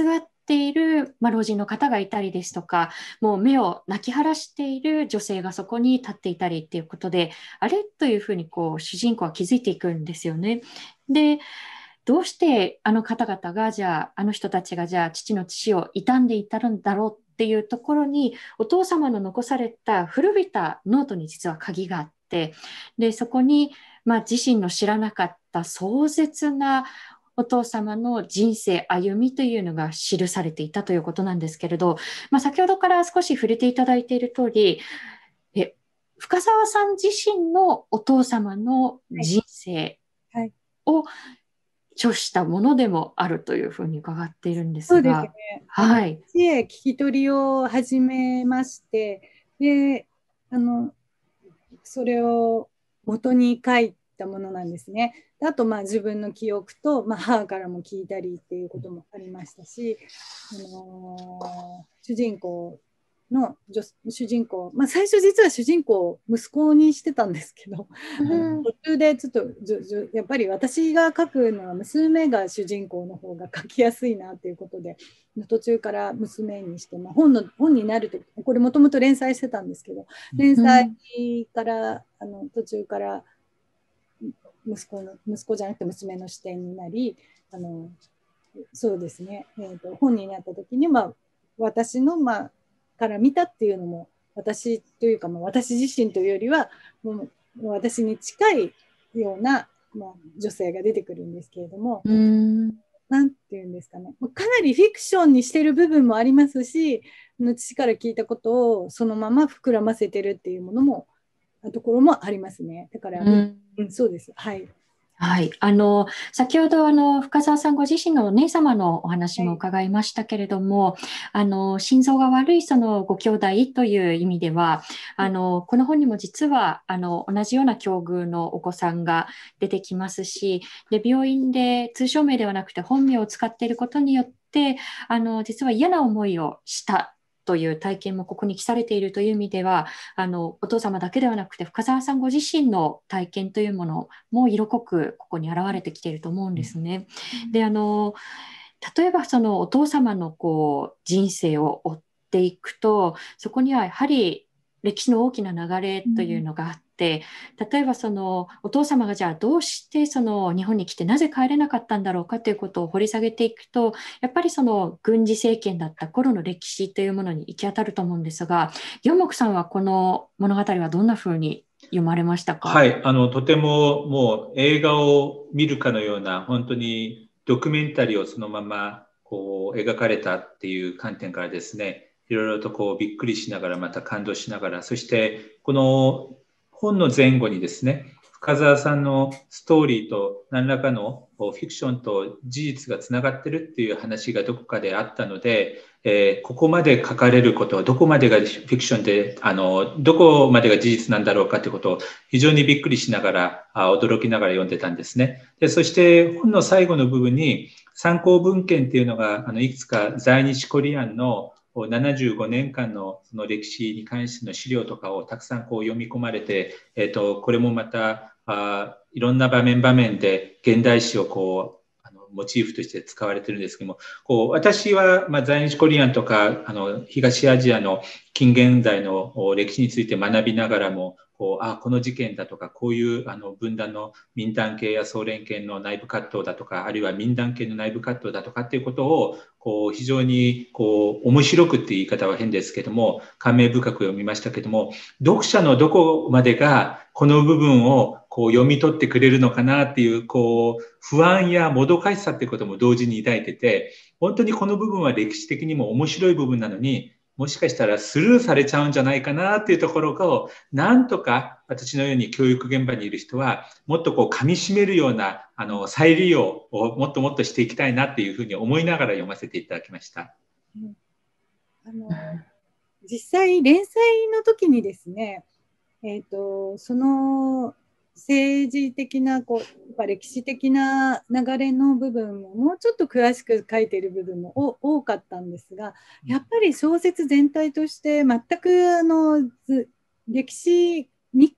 っている、まあ、老人の方がいたりですとか、もう目を泣き晴らしている女性がそこに立っていたりっていうことで、あれというふうにこう主人公は気づいていくんですよね。で、どうしてあの方々が、じゃあ、あの人たちが、じゃあ、父の父を悼んでいたんだろうっていうところに、お父様の残された古びたノートに実は鍵があって、で、そこに、まあ、自身の知らなかった壮絶なお父様の人生、歩みというのが記されていたということなんですけれど、まあ、先ほどから少し触れていただいている通り、え、深澤さん自身のお父様の人生を著したものでもあるというふうに伺っているんですそうですが、 ね。 はい。 私へ聞き取りを始めまして、で、あの、それを元に書いたものなんですね。あと、まあ、自分の記憶と、まあ、母からも聞いたりっていうこともありましたし、あのー主人公の女主人公、まあ、最初実は主人公を息子にしてたんですけど、 うあのん、 途中でちょっとじょじょやっぱり私が書くのは娘が主人公の方が書きやすいなということで、途中から娘にして、まあ、本の本になると、これもともと連載してたんですけど、連載からあの途中から息子の息子じゃなくて娘の視点になり、あのそうですね、えーと、本になった時に、まあ、私の、まあ、から見たっていうのも、私というか、まあ、私自身というよりはもう私に近いような、まあ、女性が出てくるんですけれども、 うん、 なんていうんですかね、かなりフィクションにしてる部分もありますし、父から聞いたことをそのまま膨らませてるっていうものもところもありますね。だから、 うん、 うん、そうです。はい。 はい。あの、先ほど、あの、深澤さんご自身のお姉様のお話もはい。 伺いましたけれども、あの、心臓が悪いそのご兄弟という意味では、あの、この本にも実は、あの、同じような境遇のお子さんが出てきますし、で、病院で通称名ではなくて本名を使っていることによって、あの、実は嫌な思いをしたという体験もここに記されているという意味では、あの、お父様だけではなくて、深澤さんご自身の体験というものも色濃くここに現れてきていると思うんですね。で、あの、例えばそのお父様のこう人生を追っていくと、そこにはやはり歴史の大きな流れというのがあって、例えばそのお父様がじゃあどうしてその日本に来てなぜ帰れなかったんだろうかということを掘り下げていくと、やっぱりその軍事政権だった頃の歴史というものに行き当たると思うんですが、ギョンモクさんはこの物語はどんなふうに読まれましたか？ はい、あの、とてももう映画を見るかのような、本当にドキュメンタリーをそのままこう描かれたっていう観点からですね、いろいろとこうびっくりしながら、また感動しながら、そしてこの本の前後にですね、深澤さんのストーリーと何らかのフィクションと事実がつながってるっていう話がどこかであったので、えー、ここまで書かれることはどこまでがフィクションで、あの、どこまでが事実なんだろうかということを非常にびっくりしながら、あ驚きながら読んでたんですね。で、そして本の最後の部分に参考文献っていうのが、あの、いくつか在日コリアンのななじゅうごねんかんのその歴史に関しての資料とかをたくさんこう読み込まれて、えっと、これもまた、あいろんな場面場面で現代史をこう、あのモチーフとして使われてるんですけども、こう私は、まあ、在日コリアンとかあの東アジアの近現代の歴史について学びながらも、こうあこの事件だとか、こういうあの分断の民団系や総連系の内部葛藤だとか、あるいは民団系の内部葛藤だとかっていうことをこう非常にこう面白くっていう言い方は変ですけども、感銘深く読みましたけども、読者のどこまでがこの部分をこう読み取ってくれるのかなっていうこう不安やもどかしさっていうことも同時に抱いてて、本当にこの部分は歴史的にも面白い部分なのに、もしかしたらスルーされちゃうんじゃないかなっていうところを、なんとか私のように教育現場にいる人は、もっとこう噛み締めるようなあの再利用をもっともっとしていきたいなっていうふうに思いながら読ませていただきました。 うん、あの実際連載の時にですね、えーと、その政治的なこうやっぱ歴史的な流れの部分ももうちょっと詳しく書いている部分も多かったんですが、やっぱり小説全体として全くあの歴史日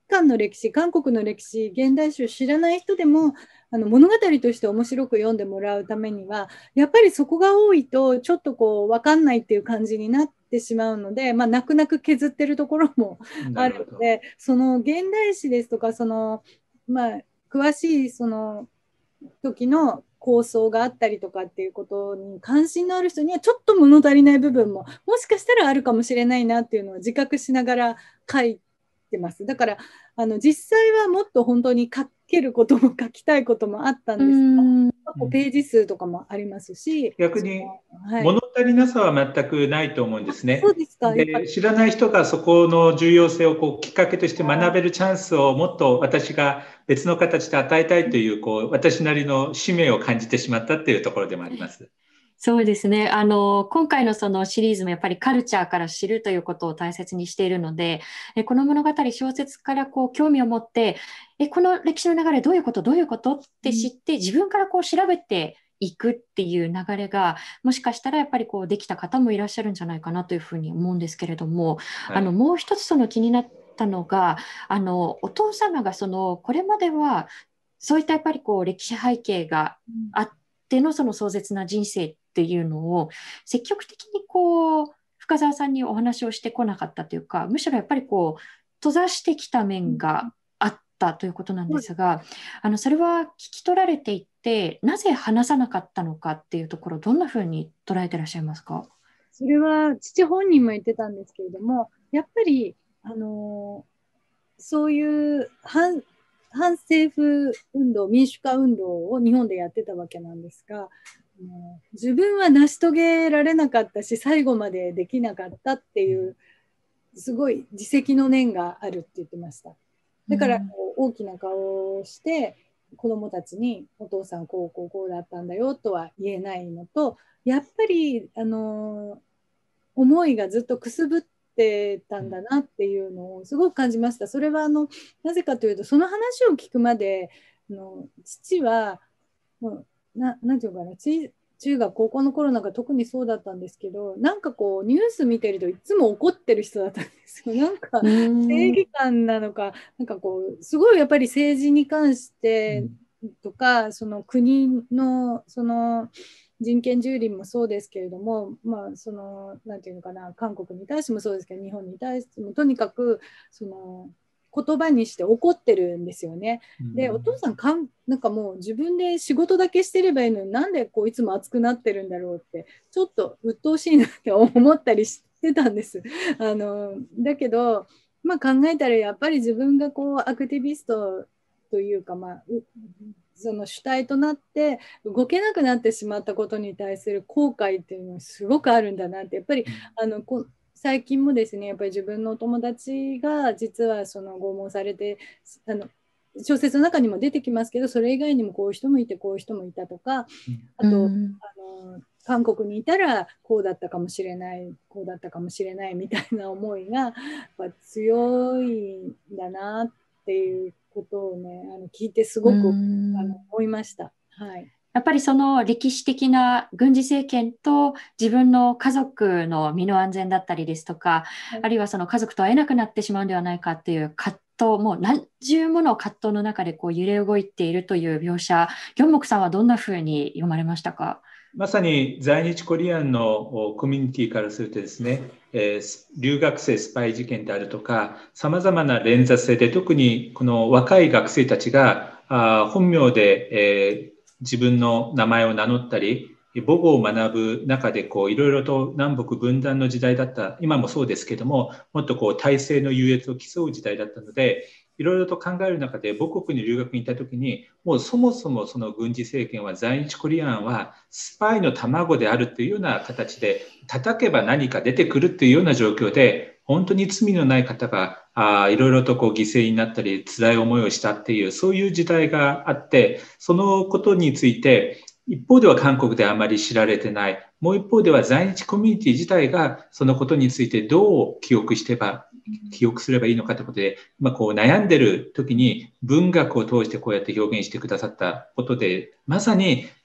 韓の歴史、韓国の歴史、現代史を知らない人でもあの物語として面白く読んでもらうためには、やっぱりそこが多いとちょっとこう分かんないっていう感じになってしまうので、まあ、泣く泣く削ってるところもあるので、その現代史ですとか、その、まあ、詳しいその時の構想があったりとかっていうことに関心のある人にはちょっと物足りない部分ももしかしたらあるかもしれないなっていうのを自覚しながら書いてます。だからあの実際はもっと本当に書けることも書きたいこともあったんですが、ページ数とかもありますし、 逆に物足りなさは全くないと思うんですね。 そうですか。 で、知らない人がそこの重要性をこうきっかけとして学べるチャンスをもっと私が別の形で与えたいという、こう私なりの使命を感じてしまったっていうところでもあります。 そうですね。あの、今回のそのシリーズもやっぱりカルチャーから知るということを大切にしているので、えこの物語、小説からこう興味を持って、え、この歴史の流れどういうことどういうことって知って、自分からこう調べていくっていう流れが、もしかしたらやっぱりこうできた方もいらっしゃるんじゃないかなというふうに思うんですけれども、はい、あの、もう一つその気になったのが、あの、お父様がその、これまでは、そういったやっぱりこう歴史背景があってのその壮絶な人生っていうのを積極的にこう深澤さんにお話をしてこなかったというか、むしろやっぱりこう閉ざしてきた面があったということなんですが、あのそれは聞き取られていて、なぜ話さなかったのかっていうところ、どんなふうに捉えてらっしゃいますか？ それは父本人も言ってたんですけれども、やっぱりあのそういう反反政府運動、民主化運動を日本でやってたわけなんですが、自分は成し遂げられなかったし、最後までできなかったっていうすごい自責の念があるって言ってました。だから大きな顔をして子どもたちにお父さんこうこうこうだったんだよとは言えないのと、やっぱりあの思いがずっとくすぶってたんだなっていうのをすごく感じました。それはあのなぜかというと、その話を聞くまであの父はもうななんていうかな、中学高校の頃なんか特にそうだったんですけど、なんかこうニュース見てるといつも怒ってる人だったんですよ。なんか正義感なのか、なんかこうすごいやっぱり政治に関してとか、その国のその人権蹂躙もそうですけれども、まあそのなんていうのかな、韓国に対してもそうですけど、日本に対してもとにかくその言葉にして怒ってるんですよね。で、お父さんかんなんかもう自分で仕事だけしてればいいのに、なんでこういつも熱くなってるんだろうってちょっと鬱陶しいなって思ったりしてたんです。あのだけど、まあ、考えたらやっぱり自分がこうアクティビストというか、まあ、その主体となって動けなくなってしまったことに対する後悔っていうのはすごくあるんだなって、やっぱりあのこ最近もですね、やっぱり自分のお友達が実はその拷問されて、あの小説の中にも出てきますけど、それ以外にもこういう人もいてこういう人もいたとか、あと、うん、あの韓国にいたらこうだったかもしれないこうだったかもしれないみたいな思いがやっぱ強いんだなっていうことをね、あの聞いてすごく、うん、あの思いました。はい。 やっぱりその歴史的な軍事政権と自分の家族の身の安全だったりですとか、はい、あるいはその家族と会えなくなってしまうんではないかっていう葛藤、もう何重もの葛藤の中でこう揺れ動いているという描写、ギョンモクさんはどんなふうに読まれましたか？ まさに在日コリアンのコミュニティからするとですね、えー、留学生スパイ事件であるとか、さまざまな連座性で、特にこの若い学生たちがあ本名で、えー自分の名前を名乗ったり、母語を学ぶ中でこういろいろと南北分断の時代だった、今もそうですけども、もっとこう体制の優越を競う時代だったので、いろいろと考える中で母国に留学に行った時に、もうそもそもその軍事政権は在日コリアンはスパイの卵であるというような形で、叩けば何か出てくるというような状況で、本当に罪のない方があいろいろとこう犠牲になったり辛い思いをしたっていう、そういう時代があって、そのことについて一方では韓国であまり知られてない、もう一方では在日コミュニティ自体がそのことについてどう記憶してば記憶すればいいのかということで、まあ、こう悩んでる時に文学を通してこうやって表現してくださったことで、まさに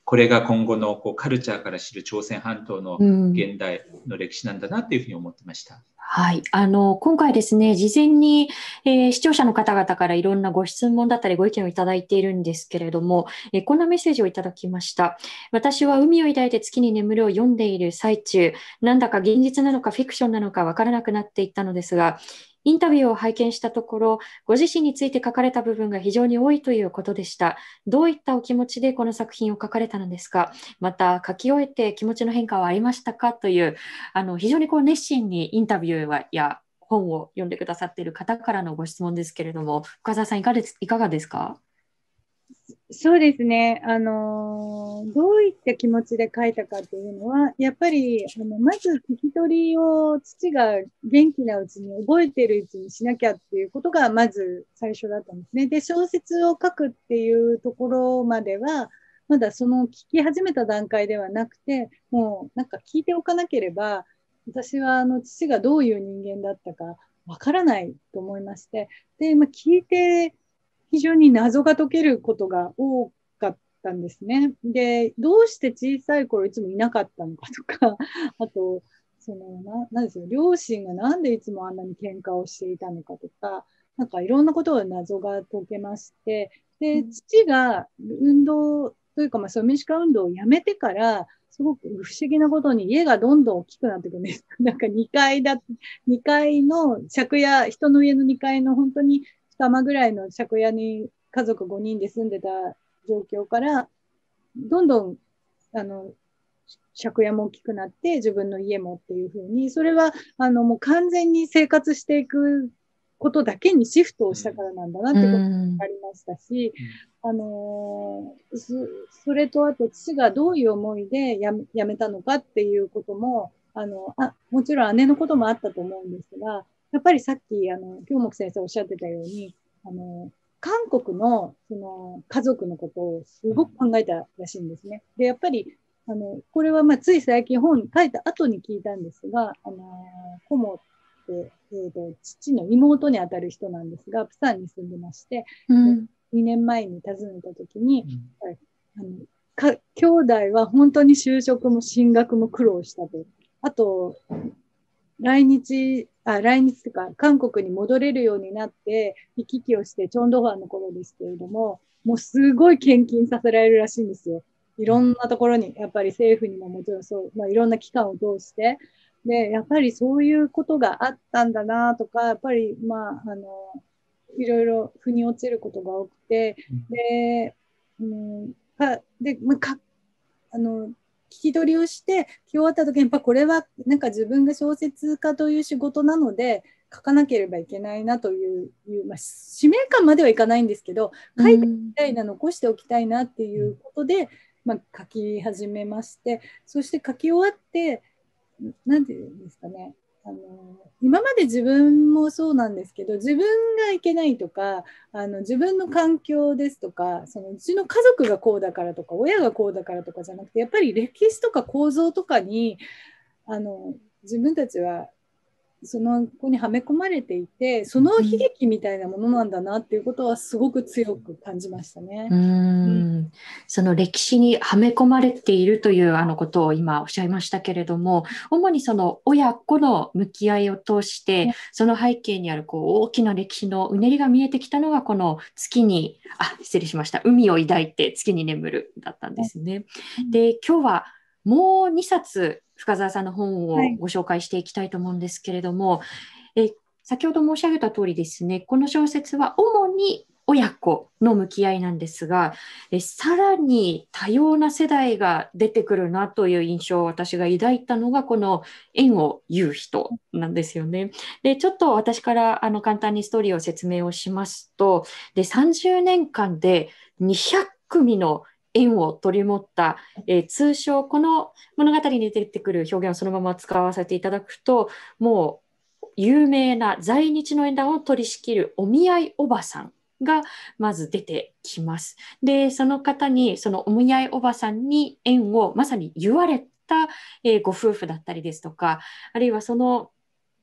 これが今後のこうカルチャーから知る朝鮮半島の現代の歴史なんだなというふうに思ってました。 はい。あの、今回ですね、事前に、えー視聴者の方々からいろんなご質問だったりご意見をいただいているんですけれども、えーこんなメッセージをいただきました。私は海を抱いて月に眠るを読んでいる最中、なんだか現実なのかフィクションなのかわからなくなっていったのですが、インタビューを拝見したところ、ご自身について書かれた部分が非常に多いということでした。どういったお気持ちでこの作品を書かれたのですか？また、書き終えて気持ちの変化はありましたか？という、あの非常にこう熱心にインタビューや本を読んでくださっている方からのご質問ですけれども、深澤さんいかがです、いかがですか？ そうですね。あのーどういった気持ちで書いたかというのは、やっぱり、あの、まず聞き取りを父が元気なうちに覚えてるうちにしなきゃっていうことが、まず最初だったんですね。で、小説を書くっていうところまでは、まだその聞き始めた段階ではなくて、もうなんか聞いておかなければ、私はあの父がどういう人間だったかわからないと思いまして、で、まあ、聞いて、非常に謎が解けることが多かったんですね。で、どうして小さい頃いつもいなかったのかとか、あと、その、な、なんですよ、両親がなんでいつもあんなに喧嘩をしていたのかとか、なんかいろんなことを謎が解けまして、で、父が運動というか、まあ、そういう民主化運動をやめてから、すごく不思議なことに家がどんどん大きくなっていくんです。なんかにかいだ、にかいの借家、人の家のにかいの本当に二間ぐらいの借家に家族ごにんで住んでた状況から、どんどん、あの、借家も大きくなって、自分の家もっていうふうに、それは、あの、もう完全に生活していくことだけにシフトをしたからなんだなってことが分かりましたし、あのーそ、それとあと父がどういう思いでやめ、やめたのかっていうことも、あの、あ、もちろん姉のこともあったと思うんですが、やっぱりさっき、あの、京木先生おっしゃってたように、あの、韓国の、その、家族のことをすごく考えたらしいんですね。で、やっぱり、あの、これはまあ、つい最近本書いた後に聞いたんですが、あの、コモって、えーと、父の妹にあたる人なんですが、プサンに住んでまして、うん、にねんまえに訪ねた時に、うん、あのか兄弟は本当に就職も進学も苦労したと。あと、来日、あ、来日というか、韓国に戻れるようになって、行き来をして、チョンドファンの頃ですけれども、もうすごい献金させられるらしいんですよ。いろんなところに、やっぱり政府にももちろんそう、まあ、いろんな機関を通して、で、やっぱりそういうことがあったんだなとか、やっぱり、まあ、あの、いろいろ腑に落ちることが多くて、で、うん、か、で、まあ、か、あの、聞き取りをして、聞き終わった時に、やっぱこれはなんか自分が小説家という仕事なので、書かなければいけないなという、いうまあ、使命感まではいかないんですけど、書いておきたいな、残しておきたいなっていうことで、まあ、書き始めまして、そして書き終わって、なんていうんですかね、あの今まで自分もそうなんですけど、自分がいけないとか、あの自分の環境ですとか、そのうちの家族がこうだからとか、親がこうだからとかじゃなくて、やっぱり歴史とか構造とかにあの自分たちはその子にはめ込まれていて、その悲劇みたいなものなんだなっていうことはすごく強く感じましたね。 うーん、その歴史にはめ込まれているというあのことを今おっしゃいましたけれども、主にその親子の向き合いを通して、その背景にあるこう大きな歴史のうねりが見えてきたのがこの月に、あ、失礼しました、海を抱いて月に眠るだったんですね。で、今日はもうにさつ深澤さんの本をご紹介していきたいと思うんですけれども、え先ほど申し上げた通りですね、この小説は主に親子の向き合いなんですが、えさらに多様な世代が出てくるなという印象を私が抱いたのがこの縁を言う人なんですよね。で、ちょっと私からあの簡単にストーリーを説明をしますと、でさんじゅうねんかんでにひゃくくみの縁を取り持った、えー、通称この物語に出てくる表現をそのまま使わせていただくと、もう有名な在日の縁談を取り仕切るお見合いおばさんがまず出てきます。で、その方に、そのお見合いおばさんに縁をまさに言われた、えーご夫婦だったりですとか、あるいはその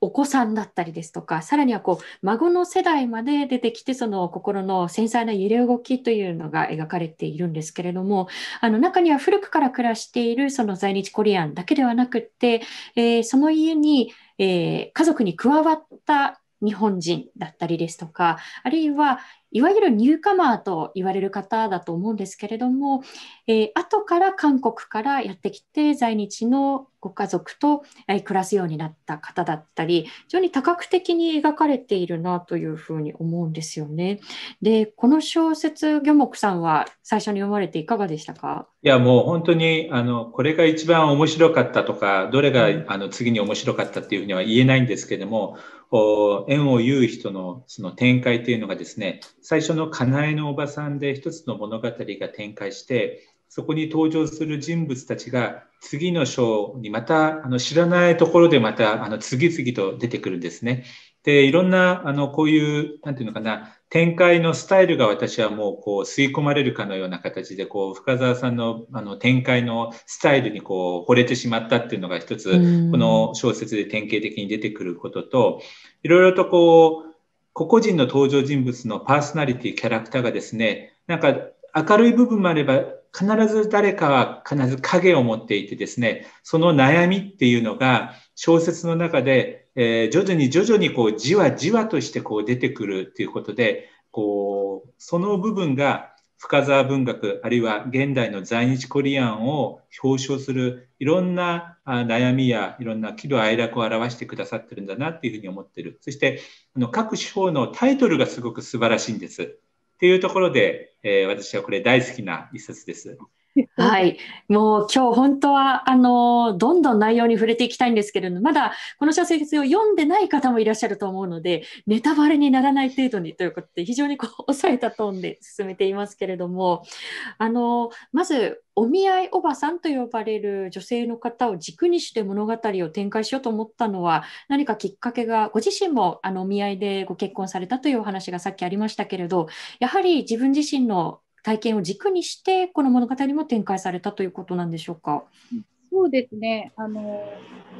お子さんだったりですとか、さらにはこう孫の世代まで出てきて、その心の繊細な揺れ動きというのが描かれているんですけれども、あの中には古くから暮らしているその在日コリアンだけではなくって、えーその家に、えー家族に加わった日本人だったりですとか、あるいはいわゆるニューカマーと言われる方だと思うんですけれども、えー後から韓国からやってきて在日のご家族とえー暮らすようになった方だったり、非常に多角的に描かれているなというふうに思うんですよね。で、この小説、魚木さんは最初に読まれていかがでしたか？ いや、もう本当に、あの、これが一番面白かったとか、どれが、 うん、 あの、次に面白かったっていうふうには言えないんですけども、こう縁を言う人のその展開っていうのがですね、最初のかなえのおばさんで一つの物語が展開して、そこに登場する人物たちが次の章にまた、あの、知らないところでまた、あの、次々と出てくるんですね。で、いろんな、あの、こういう、なんていうのかな、展開のスタイルが私はもうこう吸い込まれるかのような形で、こう深澤さんのあの展開のスタイルにこう惚れてしまったっていうのが一うつ、こん、 の小説で典型的に出てくることと、いろいろとこう、個々人の登場人物のパーソナリティ、キャラクターがですね、なんか明るい部分もあれば、必ず誰かは必ず影を持っていてですね、その悩みっていうのが小説の中で、えー徐々に徐々にこうじわじわとしてこう出てくるっていうことで、こうその部分が深沢文学、あるいは現代の在日コリアンを表彰するいろんなあ悩みやいろんな喜怒哀楽を表してくださってるんだなっていうふうに思ってる。そしてあの各手法のタイトルがすごく素晴らしいんです。っていうところで、えー私はこれ大好きな一冊です。 はい。もう今日本当は、あの、どんどん内容に触れていきたいんですけれども、まだこの小説を読んでない方もいらっしゃると思うので、ネタバレにならない程度にということで、非常にこう、抑えたトーンで進めていますけれども、あの、まず、お見合いおばさんと呼ばれる女性の方を軸にして物語を展開しようと思ったのは、何かきっかけが、ご自身もあのお見合いでご結婚されたというお話がさっきありましたけれど、やはり自分自身の体験を軸にして、この物語も展開されたということなんでしょうか。 そうですね。あの、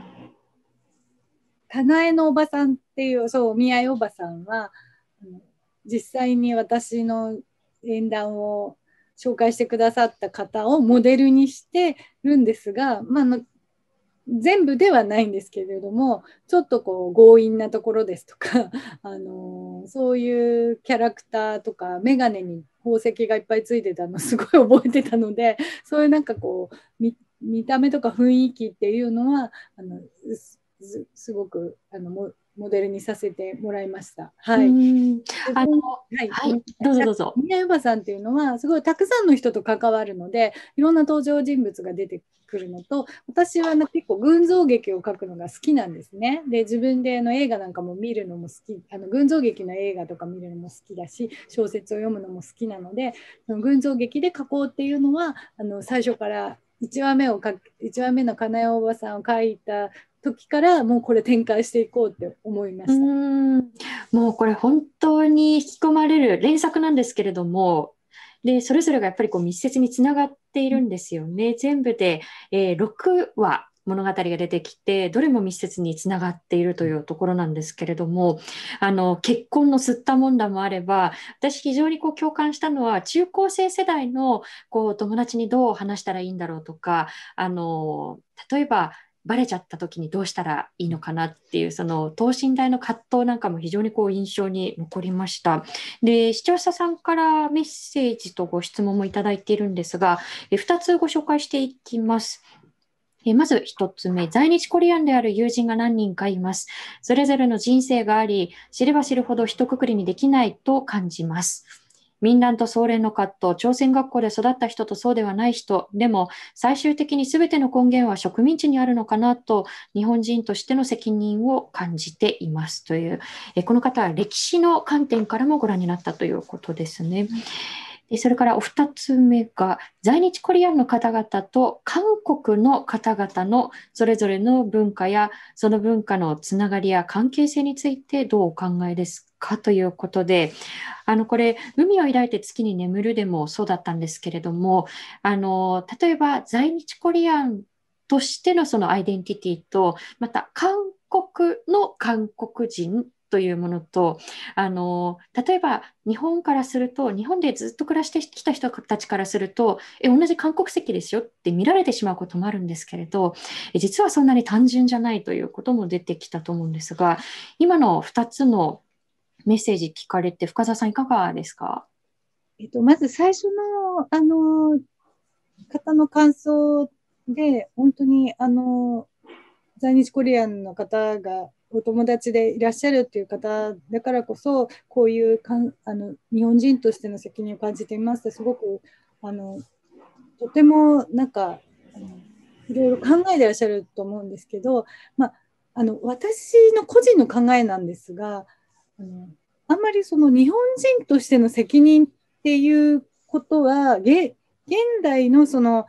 かなえのおばさんっていう、そう、お見合いおばさんは、あの実際に私の演談を紹介してくださった方をモデルにしてるんですが、まあ、あの全部ではないんですけれども、ちょっとこう強引なところですとか、あのそういうキャラクターとか、眼鏡に宝石がいっぱいついてたのすごい覚えてたので、そういうなんかこう見、見た目とか雰囲気っていうのはあのすすごくあのモモデルにさせてもらいました。 うはい。 ーん、 で、 あの、 はい、 はい、どうぞどうぞ。 宮山さんっていうのはすごいたくさんの人と関わるので、いろんな登場人物が出てくるのと、私は結構群像劇を書くのが好きなんですね。で、自分での映画なんかも見るのも好き、あの群像劇の映画とか見るのも好きだし、小説を読むのも好きなので、その群像劇で書こうっていうのはあの最初からいちわめを書いちわめのかなえおばさんを書いた時からもうこれ展開していこうって思いまうーした。 ん、もうこれ本当に引き込まれる連作なんですけれども、で、それぞれがやっぱりこう密接につながっているんですよね。全部で、えーろくわ物語が出てきて、どれも密接につながっているというところなんですけれども、あの、結婚の吸ったもんだもあれば、私非常にこう共感したのは、中高生世代のこう友達にどう話したらいいんだろうとか、あの、例えば、バレちゃった時にどうしたらいいのかなっていう、その等身大の葛藤なんかも非常にこう印象に残りました。で、視聴者さんからメッセージとご質問もいただいているんですが、えふたつご紹介していきます。えまず一つ目、在日コリアンである友人が何人かいます。それぞれの人生があり、知れば知るほど一括りにできないと感じます。民団と総連の葛藤、朝鮮学校で育った人とそうではない人、でも最終的に全ての根源は植民地にあるのかなと、日本人としての責任を感じていますという、えこの方は歴史の観点からもご覧になったということですね。でそれからお二つ目が、在日コリアンの方々と韓国の方々のそれぞれの文化やその文化のつながりや関係性についてどうお考えですかということで、あのこれ海を抱いて月に眠るでもそうだったんですけれども、あの例えば在日コリアンとしてのそのアイデンティティと、また韓国の韓国人というものと、あの例えば日本からすると、日本でずっと暮らしてきた人たちからすると、え同じ韓国籍ですよって見られてしまうこともあるんですけれど、え実はそんなに単純じゃないということも出てきたと思うんですが、今のふたつのメッセージ聞かれて、深澤さんいかがですか？ えっと、まず最初の、あの、方の感想で、本当に、あの、在日コリアンの方がお友達でいらっしゃるっていう方だからこそ、こういうかんあの日本人としての責任を感じていますって、すごくあのとてもなんかあのいろいろ考えていらっしゃると思うんですけど、まあ、あの私の個人の考えなんですが、あのあんまりその日本人としての責任っていうことは、現代のその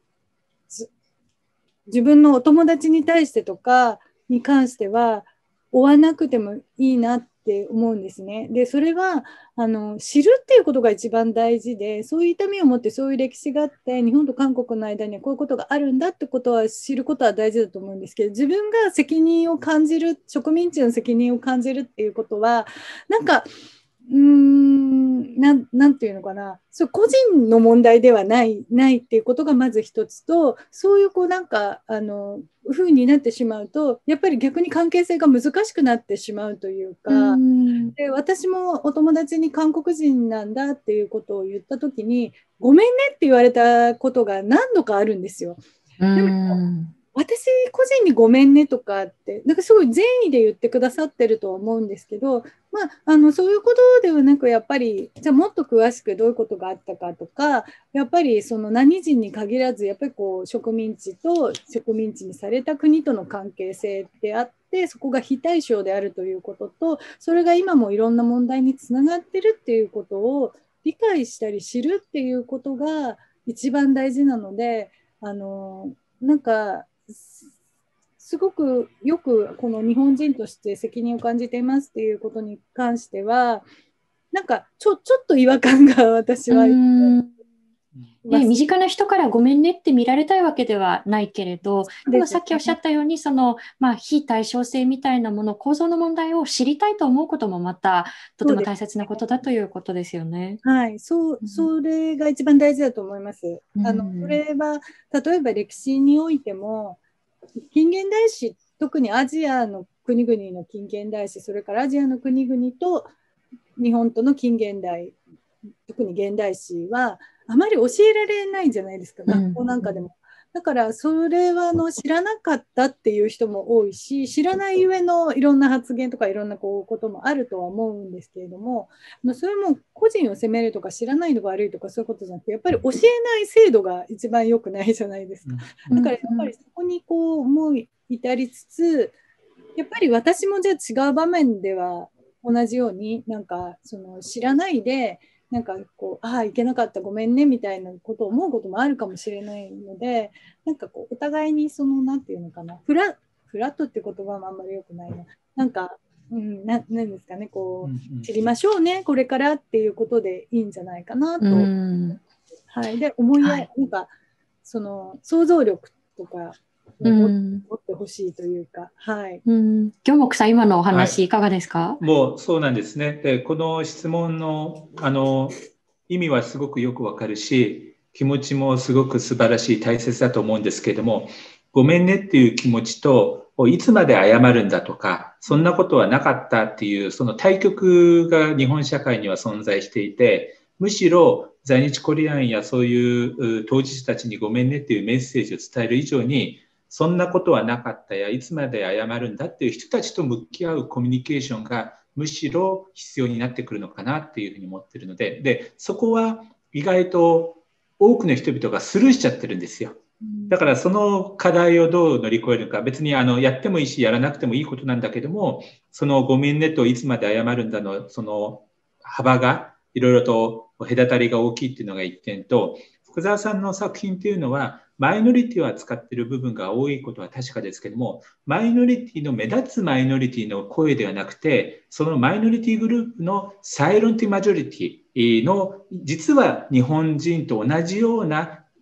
自分のお友達に対してとかに関しては追わなくてもいいなって思うんですね。で、それはあの知るっていうことが一番大事で、そういう痛みを持って、そういう歴史があって、日本と韓国の間にはこういうことがあるんだってことは知ることは大事だと思うんですけど、自分が責任を感じる、植民地の責任を感じるっていうことは、なんかうーんな、なんていうのかな、そう個人の問題ではない、ないっていうことがまず一つと、そういうこうなんかあの風になってしまうと、やっぱり逆に関係性が難しくなってしまうというか、で私もお友達に韓国人なんだっていうことを言った時に、ごめんねって言われたことが何度かあるんですよ。でも私個人にごめんねとかって、なんかすごい善意で言ってくださってると思うんですけど、まあ、あのそういうことではなく、やっぱりじゃあもっと詳しくどういうことがあったかとか、やっぱりその何人に限らず、やっぱりこう植民地と植民地にされた国との関係性であって、そこが非対称であるということと、それが今もいろんな問題につながってるっていうことを理解したり知るっていうことが一番大事なので、あのなんかすごくよくこの日本人として責任を感じていますっていうことに関しては、なんかちょ、ちょっと違和感が私は、 ね、身近な人からごめんねって見られたいわけではないけれど、でもさっきおっしゃったように、その、まあ、非対称性みたいなもの、構造の問題を知りたいと思うこともまたとても大切なことだということですよね。 はい、そう、それが一番大事だと思います。うん、あのこれは例えば歴史においても、近現代史、特にアジアの国々の近現代史、それからアジアの国々と日本との近現代、特に現代史はあまり教えられないじゃないですか、学校なんかでも。だからそれはあの知らなかったっていう人も多いし、知らないゆえのいろんな発言とかいろんなこうこともあるとは思うんですけれども、それも個人を責めるとか知らないのが悪いとかそういうことじゃなくて、やっぱり教えない制度が一番良くないじゃないですか。だからやっぱりそこにこう思い至りつつ、やっぱり私もじゃあ違う場面では同じようになんかその知らないでなんかこう、ああ、いけなかった、ごめんねみたいなことを思うこともあるかもしれないので、なんかこう、お互いにその、なんていうのかな、フラフラットって言葉はあんまり良くないな。なんか、うん、ななんですかね、こう、知りましょうね、これからっていうことでいいんじゃないかなと。はい。で、思いや、はい、なんか、その、想像力とか、持ってほしいというか、はい。 うん、京木さん、今のお話、いかがですか？ はい、もうそうなんですね。で、この質問のあの意味はすごくよくわかるし、気持ちもすごく素晴らしい、大切だと思うんですけれども、ごめんねっていう気持ちと、いつまで謝るんだとか、そんなことはなかったっていう、その対極が日本社会には存在していて、むしろ在日コリアンやそういう当事者たちにごめんねっていうメッセージを伝える以上に、そんなことはなかったや、いつまで謝るんだっていう人たちと向き合うコミュニケーションがむしろ必要になってくるのかなっていうふうに思ってるので、で、そこは意外と多くの人々がスルーしちゃってるんですよ。だからその課題をどう乗り越えるか、別にあのやってもいいし、やらなくてもいいことなんだけども、そのごめんねといつまで謝るんだの、その幅がいろいろと隔たりが大きいっていうのが一点と、福澤さんの作品っていうのは、マイノリティを扱っている部分が多いことは確かですけども、マイノリティの目立つマイノリティの声ではなくて、そのマイノリティグループのサイレントマジョリティの、実は日本人と同じような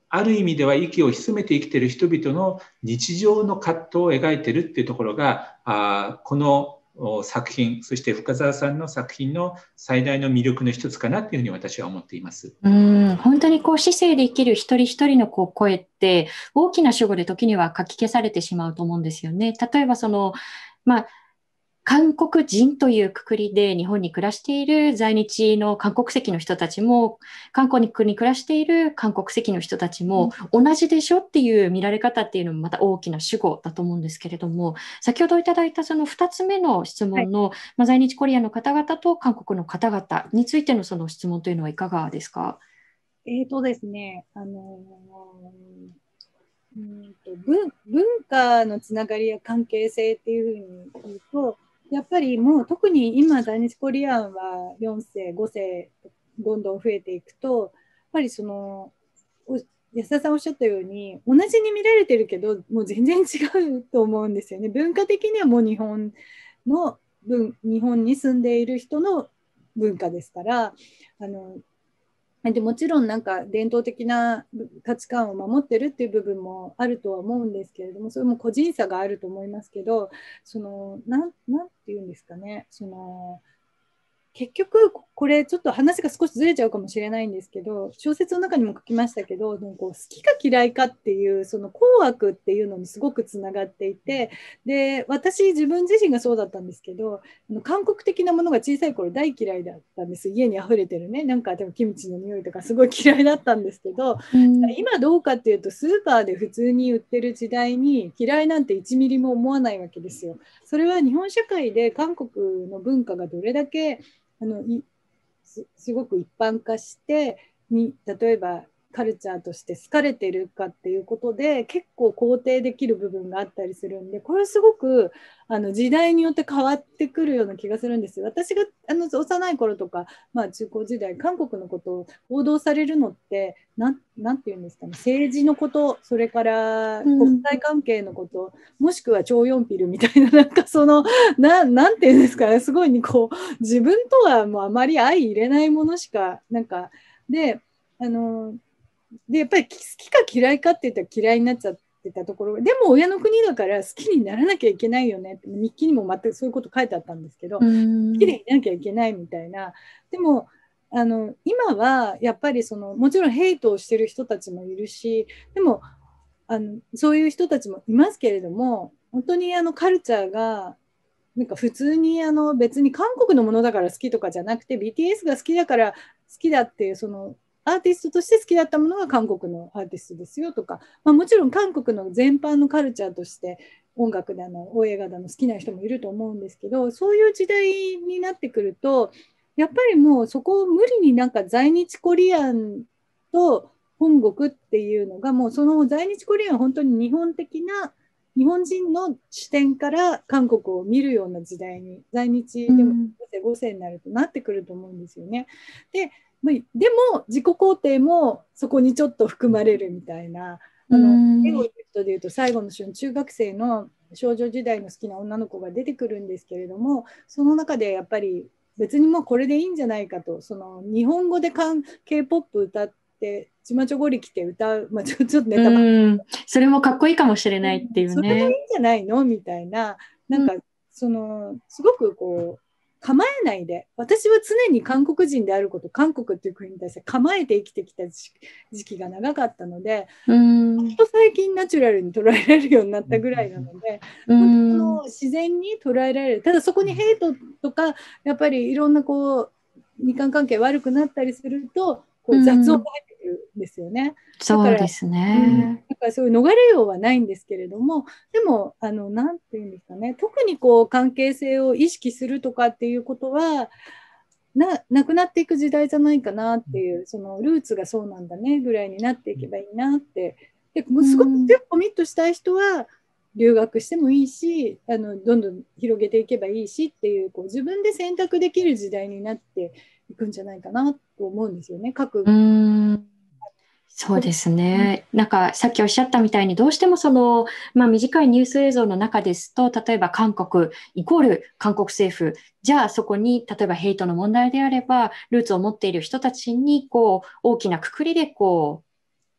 ある意味では息を潜めて生きている人々の日常の葛藤を描いているっていうところが、あこの作品、そして深澤さんの作品の最大の魅力の一つかなというふうに私は思っています。 うん、本当にこう市政で生きる一人一人のこう声って大きな主語で時にはかき消されてしまうと思うんですよね。例えばその、まあ、韓国人というくくりで日本に暮らしている在日の韓国籍の人たちも、韓国に暮らしている韓国籍の人たちも同じでしょっていう見られ方っていうのもまた大きな主語だと思うんですけれども、先ほどいただいたそのふたつめの質問の、はいまあ、在日コリアンの方々と韓国の方々についてのその質問というのはいかがですか？ えーとですね、あのー、うんと文、文化のつながりや関係性っていうふうに言うと、やっぱりもう特に今在日コリアンはよん世ご世どんどん増えていくと、やっぱりその安田さんおっしゃったように同じに見られてるけどもう全然違うと思うんですよね。文化的にはもう日本の文日本に住んでいる人の文化ですから、あのでもちろんなんか伝統的な価値観を守ってるっていう部分もあるとは思うんですけれども、それも個人差があると思いますけど、そのなんなんていうんですかね、その結局これちょっと話が少しずれちゃうかもしれないんですけど、小説の中にも書きましたけど、こう好きか嫌いかっていうその好悪っていうのにすごくつながっていて、で私自分自身がそうだったんですけど、韓国的なものが小さい頃大嫌いだったんです。家に溢れてるね、なんかでもキムチの匂いとかすごい嫌いだったんですけど、うん、今どうかっていうとスーパーで普通に売ってる時代に嫌いなんていちミリも思わないわけですよ。それは日本社会で韓国の文化がどれだけあのす, すごく一般化してに例えばカルチャーとして好かれてるかっていうことで結構肯定できる部分があったりするんで、これはすごくあの時代によって変わってくるような気がするんです。私があの幼い頃とか、まあ、中高時代韓国のことを報道されるのってなんなんていうんですかね、政治のこと、それから国際関係のこと、うん、もしくはチョーヨンピルみたいな、なんかそのななんていうんですかね、すごいにこう自分とはもうあまり相入れないものしかなんかであのでやっぱり好きか嫌いかって言ったら嫌いになっちゃってたところでも親の国だから好きにならなきゃいけないよねって日記にも全くそういうこと書いてあったんですけど、好きでいなきゃいけないみたいな。でもあの今はやっぱりそのもちろんヘイトをしてる人たちもいるし、でもあのそういう人たちもいますけれども、本当にあのカルチャーがなんか普通にあの別に韓国のものだから好きとかじゃなくて ビーティーエス が好きだから好きだっていうそのアーティストとして好きだったものが韓国のアーティストですよとか、まあ、もちろん韓国の全般のカルチャーとして音楽だの大映画だの好きな人もいると思うんですけど、そういう時代になってくるとやっぱりもうそこを無理になんか在日コリアンと本国っていうのがもうその在日コリアンは本当に日本的な日本人の視点から韓国を見るような時代に在日でもご世になるとなってくると思うんですよね。ででも自己肯定もそこにちょっと含まれるみたいな、あの絵を言う人でいうと最後の章中学生の少女時代の好きな女の子が出てくるんですけれども、その中でやっぱり別にもうこれでいいんじゃないかと、その日本語で K-ポップ 歌ってチマチョゴリ着て歌う、まあ、ちょ, ちょっとネタバレ、 それもかっこいいかもしれないっていうね、 それでいいんじゃないのみたいな、なんかそのすごくこう構えないで、私は常に韓国人であること、韓国っていう国に対して構えて生きてきた時期が長かったので、本当最近ナチュラルに捉えられるようになったぐらいなので、本当の自然に捉えられる。ただそこにヘイトとかやっぱりいろんなこう日韓関係悪くなったりするとこう雑音が入ってくるんですよね。 そうですね。 だからそういう逃れようはないんですけれども、でもあのなんていうんですかね、特にこう関係性を意識するとかっていうことは な, なくなっていく時代じゃないかなっていう、そのルーツがそうなんだねぐらいになっていけばいいなって。でもうすごく強くコミットしたい人は留学してもいいし、あのどんどん広げていけばいいしっていう、こう自分で選択できる時代になっていくんじゃないかなと思うんですよね。各うんそうですね。なんかさっきおっしゃったみたいにどうしてもその、まあ、短いニュース映像の中ですと、例えば韓国イコール韓国政府、じゃあそこに例えばヘイトの問題であればルーツを持っている人たちにこう大きな括りでこう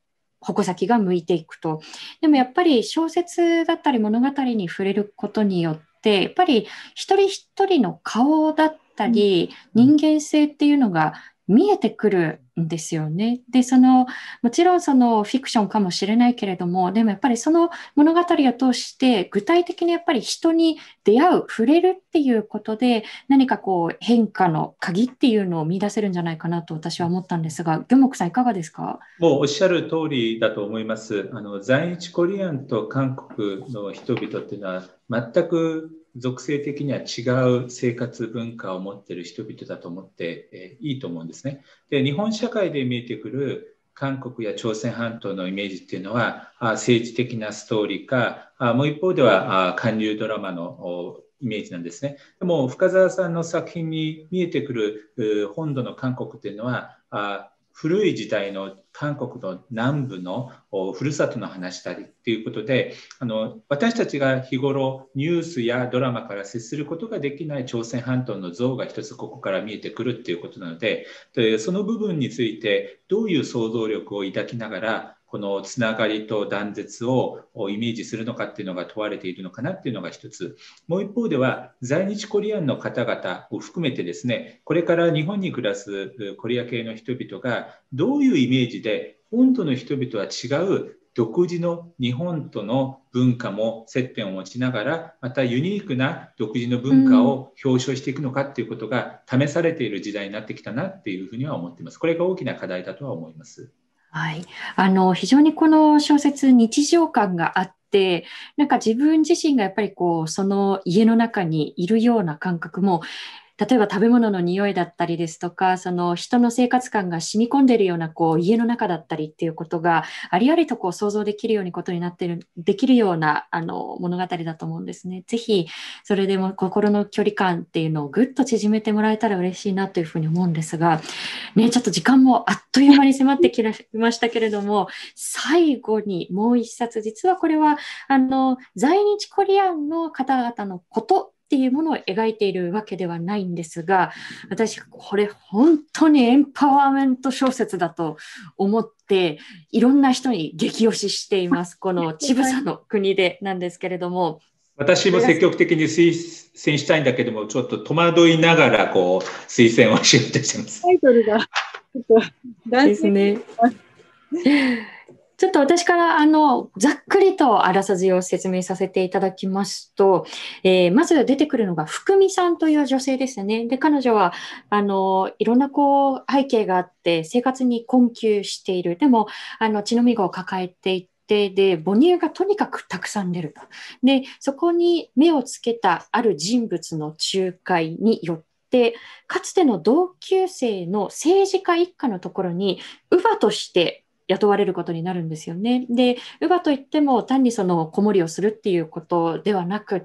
矛先が向いていくと。でもやっぱり小説だったり物語に触れることによって、やっぱり一人一人の顔だったり、人間性っていうのが見えてくるんですよね。で、その、もちろんそのフィクションかもしれないけれども、でもやっぱりその物語を通して具体的にやっぱり人に出会う、触れるっていうことで何かこう変化の鍵っていうのを見出せるんじゃないかなと私は思ったんですが、魚木さんいかがですか？ もうおっしゃる通りだと思います。あの在日コリアンと韓国の人々っていうのは全く属性的には違う生活文化を持っている人々だと思って、えーいいと思うんですね。で、日本社会で見えてくる韓国や朝鮮半島のイメージっていうのは、あ政治的なストーリーか、あもう一方ではあ韓流ドラマのおイメージなんですね。でも深澤さんの作品に見えてくるう本土の韓国っていうのは、あ古い時代の韓国の南部のおふるさとの話だりっていうことで、あの私たちが日頃ニュースやドラマから接することができない朝鮮半島の像が一つここから見えてくるっていうことなので、でその部分についてどういう想像力を抱きながらこのつながりと断絶をイメージするのかっていうのが問われているのかなっていうのが一つ。もう一方では在日コリアンの方々を含めてですね、これから日本に暮らすコリア系の人々がどういうイメージで本土の人々は違う独自の日本との文化も接点を持ちながら、またユニークな独自の文化を表彰していくのかっていうことが試されている時代になってきたなっていうふうには思っています。これが大きな課題だとは思います。 はい、あの非常にこの小説日常感があって、なんか自分自身がやっぱりこうその家の中にいるような感覚も、例えば食べ物の匂いだったりですとか、その人の生活感が染み込んでいるようなこう家の中だったりっていうことがありありとこう想像できるようにことになっている、できるようなあの物語だと思うんですね。ぜひそれでも心の距離感っていうのをぐっと縮めてもらえたら嬉しいなというふうに思うんですが、ね、ちょっと時間もあっという間に迫ってきましたけれども、最後にもう一冊、実はこれはあの在日コリアンの方々のことっていうものを描いているわけではないんですが、私これ本当にエンパワーメント小説だと思っていろんな人に激推ししています。このちぶさの国でなんですけれども、 私も積極的に推薦したいんだけども、ちょっと戸惑いながらこう推薦をしようとしてます。 タイトルがちょっと男ですね。ちょっと私からあのざっくりとあらすじを説明させていただきますと、えー、まず出てくるのが福美さんという女性ですね。で、彼女はあのいろんなこう背景があって生活に困窮している。でもあの血のみごを抱えていて、で母乳がとにかくたくさん出ると。で、そこに目をつけたある人物の仲介によってでかつての同級生の政治家一家のところに乳母として雇われることになるんですよね。で、乳母といっても単にその子守りをするっていうことではなくって、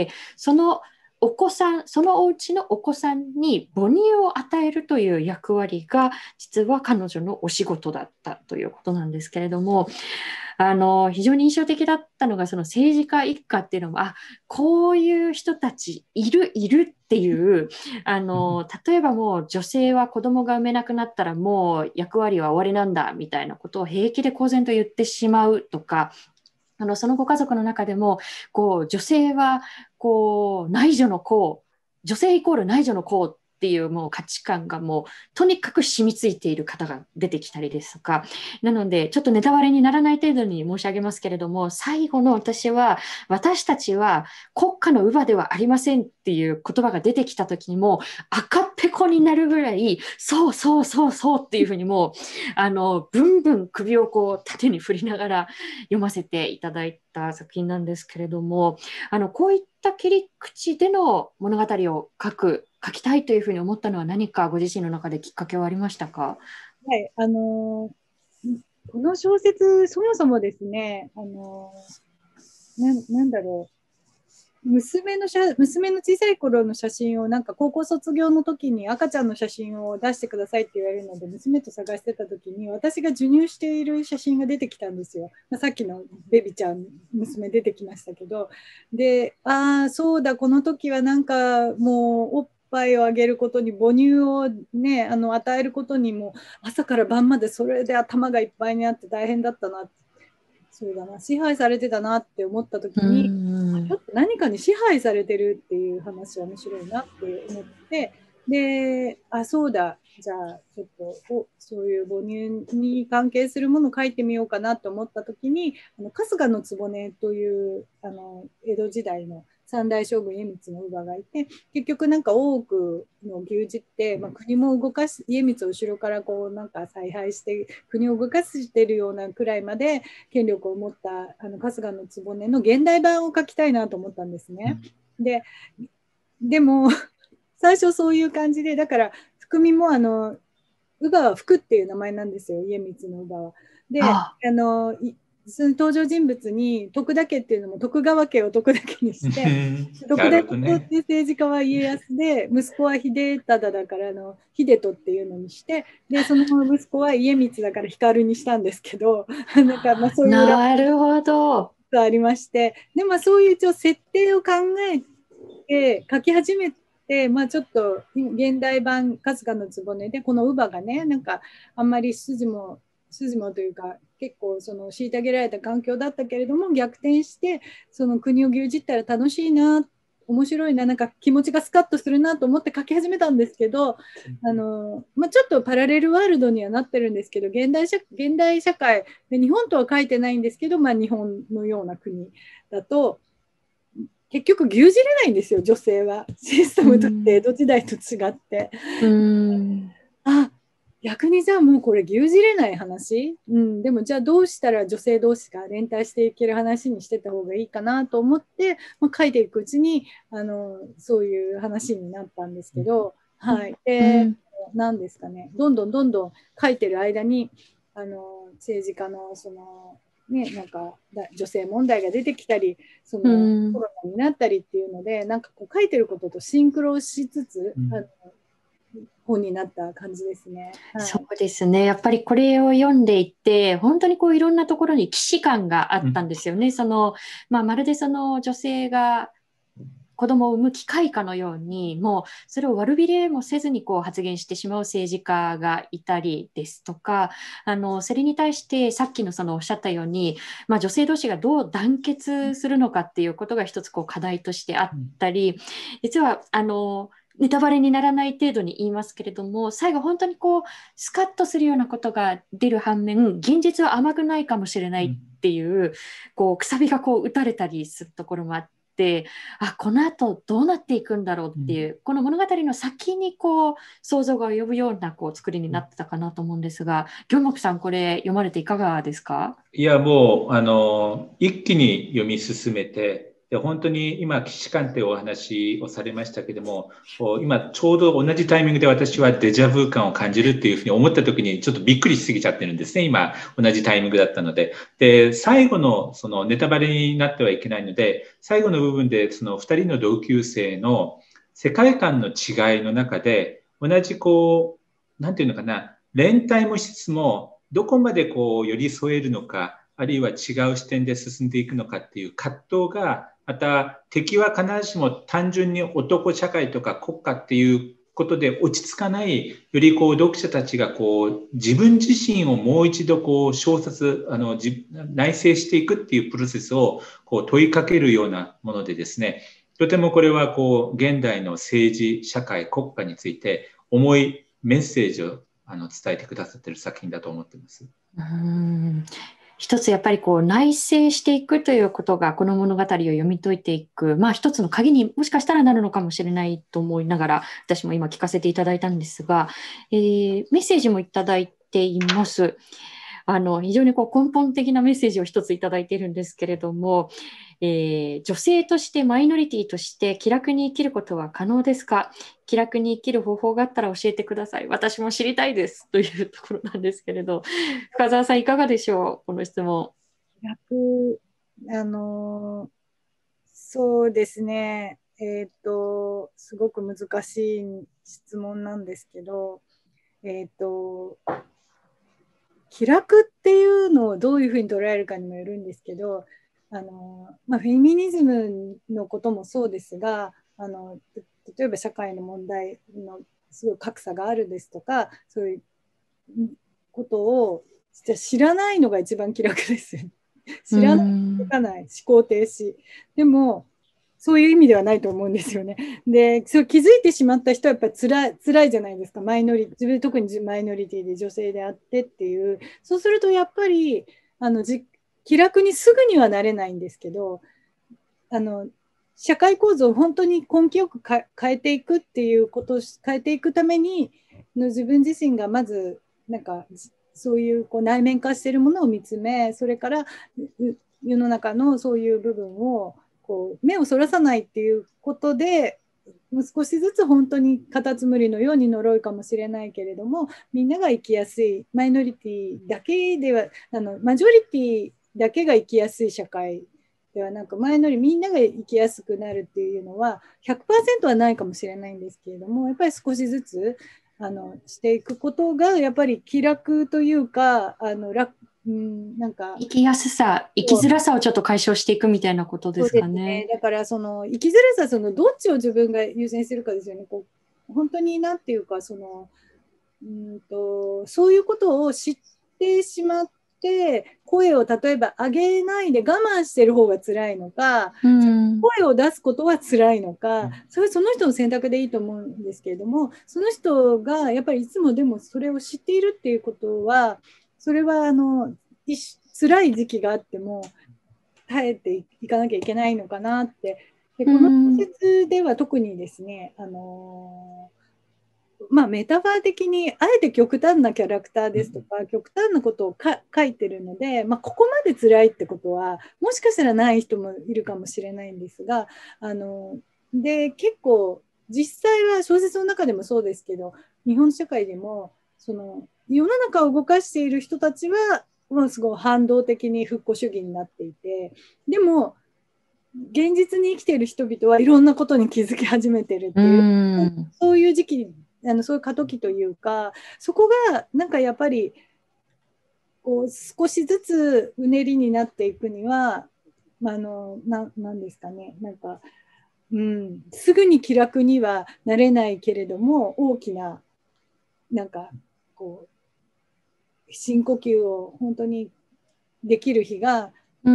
そのお子さん、そのお家のお子さんに母乳を与えるという役割が実は彼女のお仕事だったということなんですけれども、あの非常に印象的だったのがその政治家一家っていうのも、あ、こういう人たちいるいるっていう、あの例えばもう女性は子供が産めなくなったらもう役割は終わりなんだみたいなことを平気で公然と言ってしまうとか、あのそのご家族の中でもこう女性はこう内助の功、女性イコール内助の功っていうもう価値観がもうとにかく染みついている方が出てきたりですとか、なのでちょっとネタバレにならない程度に申し上げますけれども、最後の私は私たちは国家の乳母ではありませんっていう言葉が出てきた時にも赤っぺこになるぐらい、そうそうそうそうっていうふうにもうあのブンブン首をこう縦に振りながら読ませていただいた作品なんですけれども、あのこういった切り口での物語を書く書きたいというふうに思ったのは何かご自身の中できっかけはありましたか？ はい、あのー、この小説そもそもですね、あのー、な, なんだろう娘の写娘の小さい頃の写真をなんか高校卒業の時に赤ちゃんの写真を出してくださいって言われるので娘と探してた時に私が授乳している写真が出てきたんですよ。さっきのベビちゃん娘出てきましたけど、で、ああそうだ、この時はなんかもうおっぱいをあげることに母乳をねあの与えることにも朝から晩までそれで頭がいっぱいになって大変だったなってそうだな、支配されてたなって思った時うに、 んちょっと何かに支配されてるっていう話は面白いなって思って、で、あ、そうだ、じゃあちょっとおそういう母乳に関係するものを書いてみようかなと思った時に、あの春日局というあの江戸時代の三代将軍家光の乳母がいて、結局なんか大奥の牛耳って、まあ、国も動かし、家光を後ろからこうなんか采配して国を動かしてるようなくらいまで権力を持ったあの春日局の現代版を書きたいなと思ったんですね。で、でも最初そういう感じで、だから福美もあの乳母は福っていう名前なんですよ、家光の乳母は。で、ああのその登場人物に徳田家っていうのも徳川家を徳田家にして徳田家って政治家は家康で、息子は秀忠だからあの秀人っていうのにして、でその息子は家光だから光にしたんですけど、なんかまあそういう裏なるほど。 がありまして、でまあそういう一応設定を考えて書き始めて、まあちょっと現代版春日局でこの乳母がね、なんかあんまり筋も筋もというか結構その虐げられた環境だったけれども、逆転してその国を牛耳ったら楽しいな、面白いな、なんか気持ちがスカッとするなと思って書き始めたんですけど、あの、まあ、ちょっとパラレルワールドにはなってるんですけど、現代社現代社会で日本とは書いてないんですけど、まあ、日本のような国だと結局牛耳れないんですよ、女性は。システムとって江戸時代と違って。 うんあ、逆にじゃあもうこれ牛耳れない話、うん、でもじゃあどうしたら女性同士が連帯していける話にしてた方がいいかなと思って、まあ、書いていくうちにあのそういう話になったんですけど、はい、で、何ですかね、どんどんどんどん書いてる間にあの政治家のそのね、なんか女性問題が出てきたり、そのコロナになったりっていうので、なんかこう書いてることとシンクロしつつ、うん、あの本になった感じですね。 はい、そうですね。やっぱりこれを読んでいて、本当にこういろんなところに既視感があったんですよね。うん、その、まあ、まるでその女性が子供を産む機会かのように、もうそれを悪びれもせずにこう発言してしまう政治家がいたりですとか、あのそれに対してさっきのそのおっしゃったように、まあ、女性同士がどう団結するのかっていうことが一つこう課題としてあったり、実はあのネタバレにならない程度に言いますけれども、最後本当にこうスカッとするようなことが出る反面、現実は甘くないかもしれないっていう、こうくさびがこう打たれたりするところもあって、あ、この後どうなっていくんだろうっていう、うん、この物語の先にこう想像が及ぶようなこう作りになってたかなと思うんですが、行木さん、これ読まれていかがですか？ いや、もうあの一気に読み進めて、で本当に今、既視感というお話をされましたけども、今ちょうど同じタイミングで私はデジャブ感を感じるっていうふうに思った時にちょっとびっくりしすぎちゃってるんですね。今同じタイミングだったので。で、最後のそのネタバレになってはいけないので、最後の部分でそのふたりの同級生の世界観の違いの中で、同じこう、なんていうのかな、連帯もしつつも、どこまでこう寄り添えるのか、あるいは違う視点で進んでいくのかっていう葛藤が、また敵は必ずしも単純に男社会とか国家っていうことで落ち着かない、よりこう読者たちがこう自分自身をもう一度こう小説、あの内省していくっていうプロセスをこう問いかけるようなものでですね、とてもこれはこう現代の政治、社会、国家について重いメッセージをあの伝えてくださっている作品だと思っています。 うーん、一つやっぱりこう内省していくということがこの物語を読み解いていく、まあ一つの鍵にもしかしたらなるのかもしれないと思いながら私も今聞かせていただいたんですが、えー、メッセージもいただいています。あの非常にこう根本的なメッセージを一ついただいているんですけれども、えー、女性としてマイノリティとして気楽に生きることは可能ですか？気楽に生きる方法があったら教えてください。私も知りたいですというところなんですけれど、深澤さんいかがでしょう、この質問。 気楽、あのそうですね、えっとすごく難しい質問なんですけど、えっと気楽っていうのをどういうふうに捉えるかにもよるんですけど、あの、まあ、フェミニズムのこともそうですが、あの例えば社会の問題のすごい格差があるですとか、そういうことを知らないのが一番気楽ですよね。 知らない、気づかない、思考停止。でも、そういう意味ではないと思うんですよね。で、そう気づいてしまった人はやっぱりつらい、辛いじゃないですか。マイノリ、自分特にマイノリティで女性であってっていう。そうするとやっぱり、あの、じ気楽にすぐにはなれないんですけど、あの、社会構造を本当に根気よくか変えていくっていうことを変えていくためにの自分自身がまずなんかそういうこう内面化しているものを見つめ、それから世の中のそういう部分をこう目をそらさないっていうことで、少しずつ本当にカタツムリのように呪いかもしれないけれども、みんなが生きやすい、マイノリティだけでは、あのマジョリティだけが生きやすい社会ではなく、前のよりみんなが生きやすくなるっていうのは ひゃくパーセント はないかもしれないんですけれども、やっぱり少しずつあのしていくことがやっぱり気楽というか、あの楽、うん、なんか生きやすさ、生きづらさをちょっと解消していくみたいなことですかね。 そうですね。だからその生きづらさ、そのどっちを自分が優先するかですよね。こう本当になんていうか、そのうんとそういうことを知ってしまって声を例えば上げないで我慢してる方が辛いのか、 うん、 声を出すことは辛いのか、それその人の選択でいいと思うんですけれども、その人がやっぱりいつもでもそれを知っているっていうことは、それはあの辛い時期があっても耐えていかなきゃいけないのかなって。でこの小説では特にですね、あのまあ、メタファー的にあえて極端なキャラクターですとか極端なことをか書いてるので、まあ、ここまで辛いってことはもしかしたらない人もいるかもしれないんですが、あので結構実際は小説の中でもそうですけど、日本社会でもその世の中を動かしている人たちはもうすごい反動的に復古主義になっていて、でも現実に生きている人々はいろんなことに気づき始めてるっていう、うん、そういう時期、あのそういう過渡期というか、そこがなんかやっぱりこう少しずつうねりになっていくには、まあ、あのななんですかね、なんか、うん、すぐに気楽にはなれないけれども、大きななんかこう深呼吸を本当にできる日が、うん、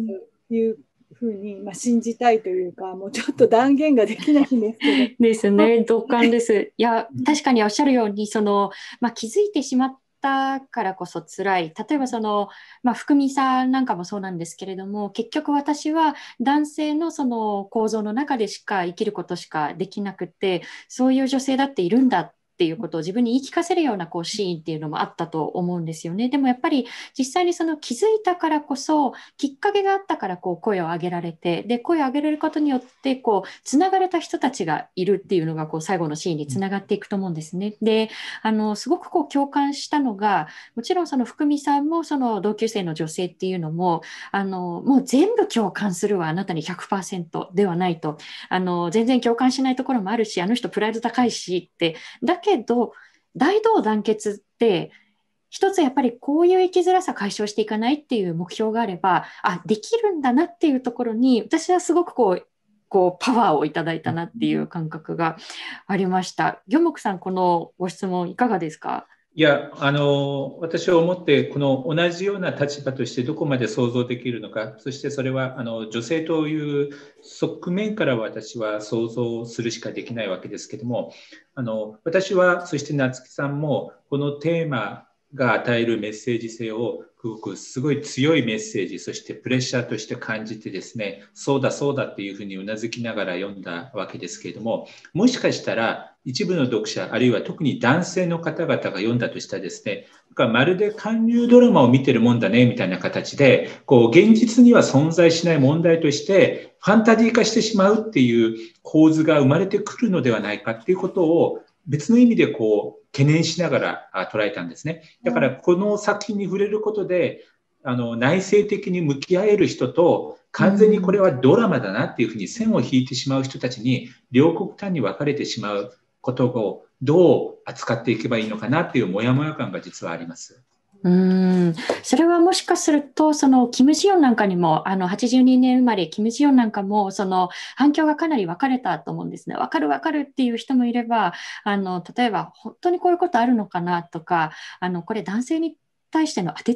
いうふうに、まあ、信じたいというか、もうちょっと断言ができないんですけど。 ですね、同感です。いや、確かにおっしゃるように、その、まあ、気づいてしまったからこそ辛い。例えばその、まあ、福美さんなんかもそうなんですけれども、結局私は男性のその構造の中でしか生きることしかできなくて、そういう女性だっているんだっていうことを自分に言い聞かせるようなこうシーンっていうのもあったと思うんですよね。でもやっぱり実際にその気づいたからこそ、きっかけがあったからこう声を上げられて、で声を上げられることによってこうつながれた人たちがいるっていうのがこう最後のシーンにつながっていくと思うんですね。で、あのすごくこう共感したのが、もちろんその福美さんもその同級生の女性っていうのも、あのもう全部共感するはあなたに ひゃくパーセント ではないと、あの全然共感しないところもあるし、あの人プライド高いしって、だけど大同団結って一つやっぱりこういう生きづらさ解消していかないっていう目標があれば、あ、できるんだなっていうところに私はすごくこうこうパワーをいただいたなっていう感覚がありました。魚木さん、このご質問いかがですか？ いや、あの、私は思って、この同じような立場としてどこまで想像できるのか、そしてそれは、あの、女性という側面から私は想像するしかできないわけですけども、あの、私は、そして夏木さんも、このテーマが与えるメッセージ性を、すごくすごい強いメッセージ、そしてプレッシャーとして感じてですね、そうだそうだっていうふうにうなずきながら読んだわけですけれども、もしかしたら一部の読者、あるいは特に男性の方々が読んだとしたらですね、なんかまるで韓流ドラマを見てるもんだねみたいな形で、こう現実には存在しない問題としてファンタジー化してしまうっていう構図が生まれてくるのではないかっていうことを別の意味でこう懸念しながら捉えたんですね。だからこの作品に触れることで、あの内省的に向き合える人と、完全にこれはドラマだなっていうふうに線を引いてしまう人たちに両極端に分かれてしまうことをどう扱っていけばいいのかなっていうモヤモヤ感が実はあります。 うーん、それはもしかするとそのキム・ジヨンなんかにもあのはちじゅうにねん生まれキム・ジヨンなんかもその反響がかなり分かれたと思うんですね。分かる分かるっていう人もいれば、あの例えば本当にこういうことあるのかなとか、あのこれ男性に対しての当てつけっ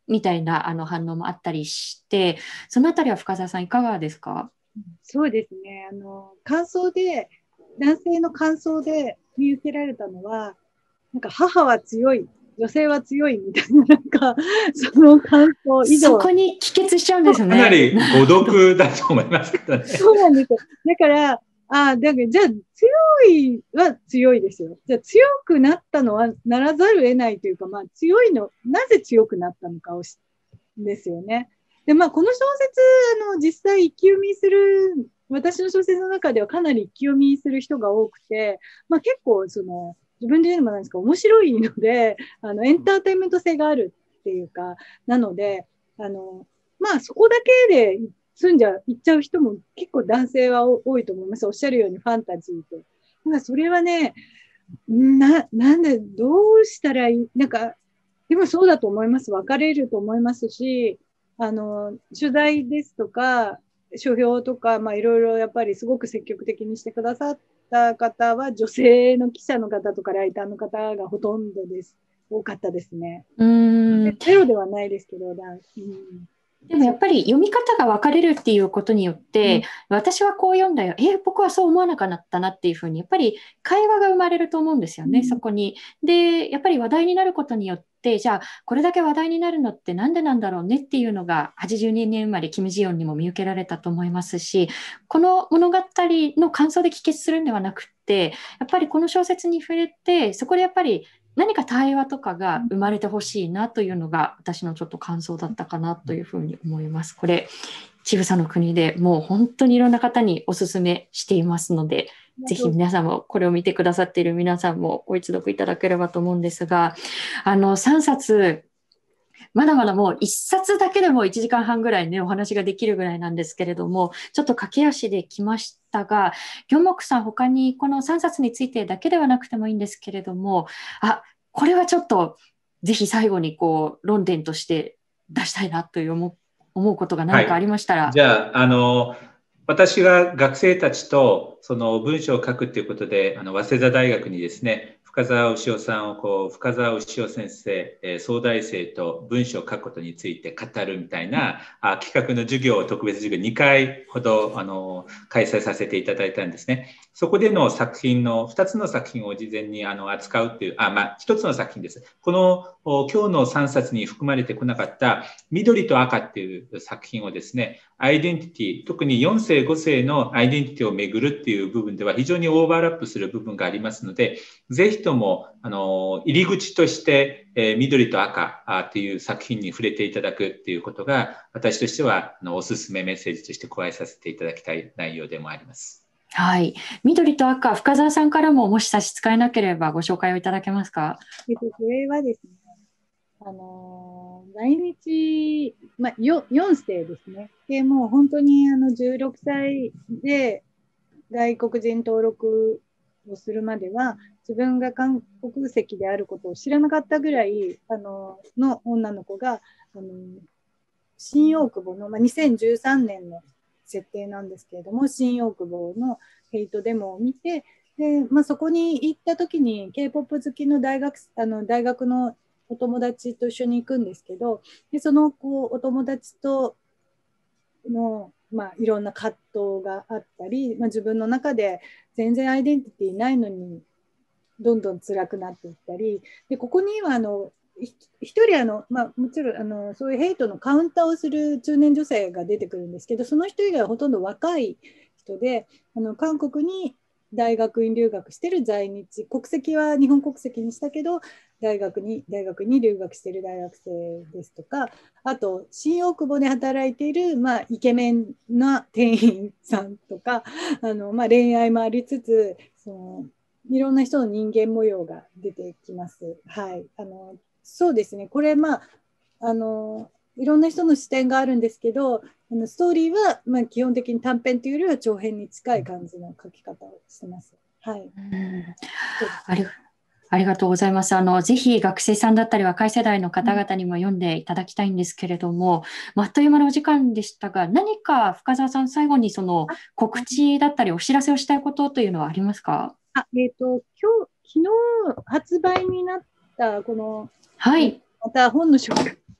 みたいなあの反応もあったりして、そのあたりは深澤さんいかがですか？ そうですね。あの、感想で、男性の感想で見受けられたのは、なんか母は強い、女性は強いみたいな、なんか、その感想以上。 そこに帰結しちゃうんですね。 かなり誤読だと思いますけどね。 そうなんですよ。だから、あだからじゃあ強いは強いですよ。じゃあ強くなったのはならざるを得ないというか、まあ強いの、なぜ強くなったのかをしですよね。で、まあこの小説、あの、実際一気読みする、私の小説の中ではかなり一気読みする人が多くて、まあ結構その、自分で言うのもなんですか、面白いので、あの、エンターテインメント性があるっていうか、なので、あの、まあそこだけで済んじゃう、行っちゃう人も結構男性は多いと思います。おっしゃるようにファンタジーで。まあそれはね、な、なんで、どうしたらいい、なんか、でもそうだと思います。分かれると思いますし、あの、取材ですとか、書評とか、まあいろいろやっぱりすごく積極的にしてくださった方は、女性の記者の方とかライターの方がほとんどです。多かったですね。 うーん。 ゼロではないですけど、だうんでもやっぱり読み方が分かれるっていうことによって、 うん、 私はこう読んだよ、え、僕はそう思わなかったなっていうふうに、やっぱり会話が生まれると思うんですよね、 うん、 そこに。で、やっぱり話題になることによって、じゃあ、これだけ話題になるのってなんでなんだろうねっていうのが、はちじゅうにねん生まれ、キム・ジヨンにも見受けられたと思いますし、この物語の感想で帰結するんではなくて、やっぱりこの小説に触れて、そこでやっぱり何か対話とかが生まれてほしいなというのが私のちょっと感想だったかなというふうに思います。これ、ちぐさの国でもう本当にいろんな方にお勧めしていますので、ぜひ皆さんもこれを見てくださっている皆さんもご一読いただければと思うんですが、あのさんさつ、まだまだもういっさつだけでもいちじかんはんぐらいね、お話ができるぐらいなんですけれども、ちょっと駆け足で来ましたが、ギョンモクさん、他にこのさんさつについてだけではなくてもいいんですけれども、あ、これはちょっとぜひ最後にこう論点として出したいなという思う、思うことが何かありましたら。 はい、じゃあ、あの、私が学生たちとその文章を書くということで、あの早稲田大学にですね、深澤牛尾さんをこう、深澤牛尾先生、えー、総大生と文章を書くことについて語るみたいなあ企画の授業を、特別授業にかいほどあの開催させていただいたんですね。そこでの作品のふたつの作品を事前にあの扱うっていう、あ、まあ、ひとつの作品です。この今日のさんさつに含まれてこなかった緑と赤っていう作品をですね、アイデンティティ、特によん世ご世のアイデンティティをめぐるっていう部分では非常にオーバーラップする部分がありますので、ぜひともあの入り口として、えー、緑と赤っていう作品に触れていただくっていうことが、私としてはあのおすすめメッセージとして加えさせていただきたい内容でもあります。 はい、緑と赤、深澤さんからももし差し支えなければご紹介をいただけますか。 えっと、それはですね、あのー、来日、まあ、よよん世ですね。で、もう本当にあのじゅうろくさいで外国人登録をするまでは、自分が韓国籍であることを知らなかったぐらい、あのの女の子が、あの新大久保の、まあ、にせんじゅうさんねんの設定なんですけれども、新大久保のヘイトデモを見て、で、まあ、そこに行った時に K-ポップ 好きの大学、あの大学のお友達と一緒に行くんですけど、でそのこうお友達との、まあ、いろんな葛藤があったり、まあ、自分の中で全然アイデンティティないのにどんどん辛くなっていったり、でここにはあの一人あの、まあ、もちろんあのそういうヘイトのカウンターをする中年女性が出てくるんですけど、その人以外はほとんど若い人で、あの韓国に大学院留学してる在日、国籍は日本国籍にしたけど大学に大学に留学してる大学生ですとか、あと新大久保で働いている、まあ、イケメンな店員さんとか、あの、まあ、恋愛もありつつ、そのいろんな人の人間模様が出てきます。はい、あのそうですね、これ、まあ、あのいろんな人の視点があるんですけど、あのストーリーは、まあ、基本的に短編というよりは長編に近い感じの書き方をしてます。はい、 うんありありがとうございます。あのぜひ学生さんだったり若い世代の方々にも読んでいただきたいんですけれども、うん、あっという間のお時間でしたが、何か深澤さん、最後にその告知だったりお知らせをしたいことというのはありますか。 あ、えーと、今日昨日発売になったこの、 はい、 また本の紹介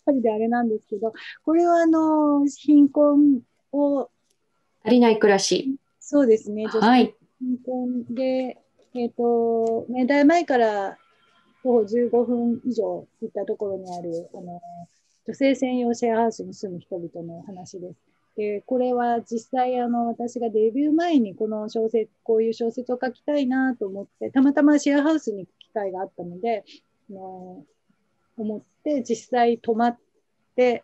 ぱりであれなんですけど、これはあの貧困を、 足りない暮らし。 そうですね、女性はい。 貧困で、えっと、年代前から徒歩じゅうごふん以上行ったところにある、あの、女性専用シェアハウスに住む人々の話です。で、これは実際、あの、私がデビュー前にこの小説、こういう小説を書きたいなと思って、たまたまシェアハウスに行く機会があったので、あの思って実際泊まって、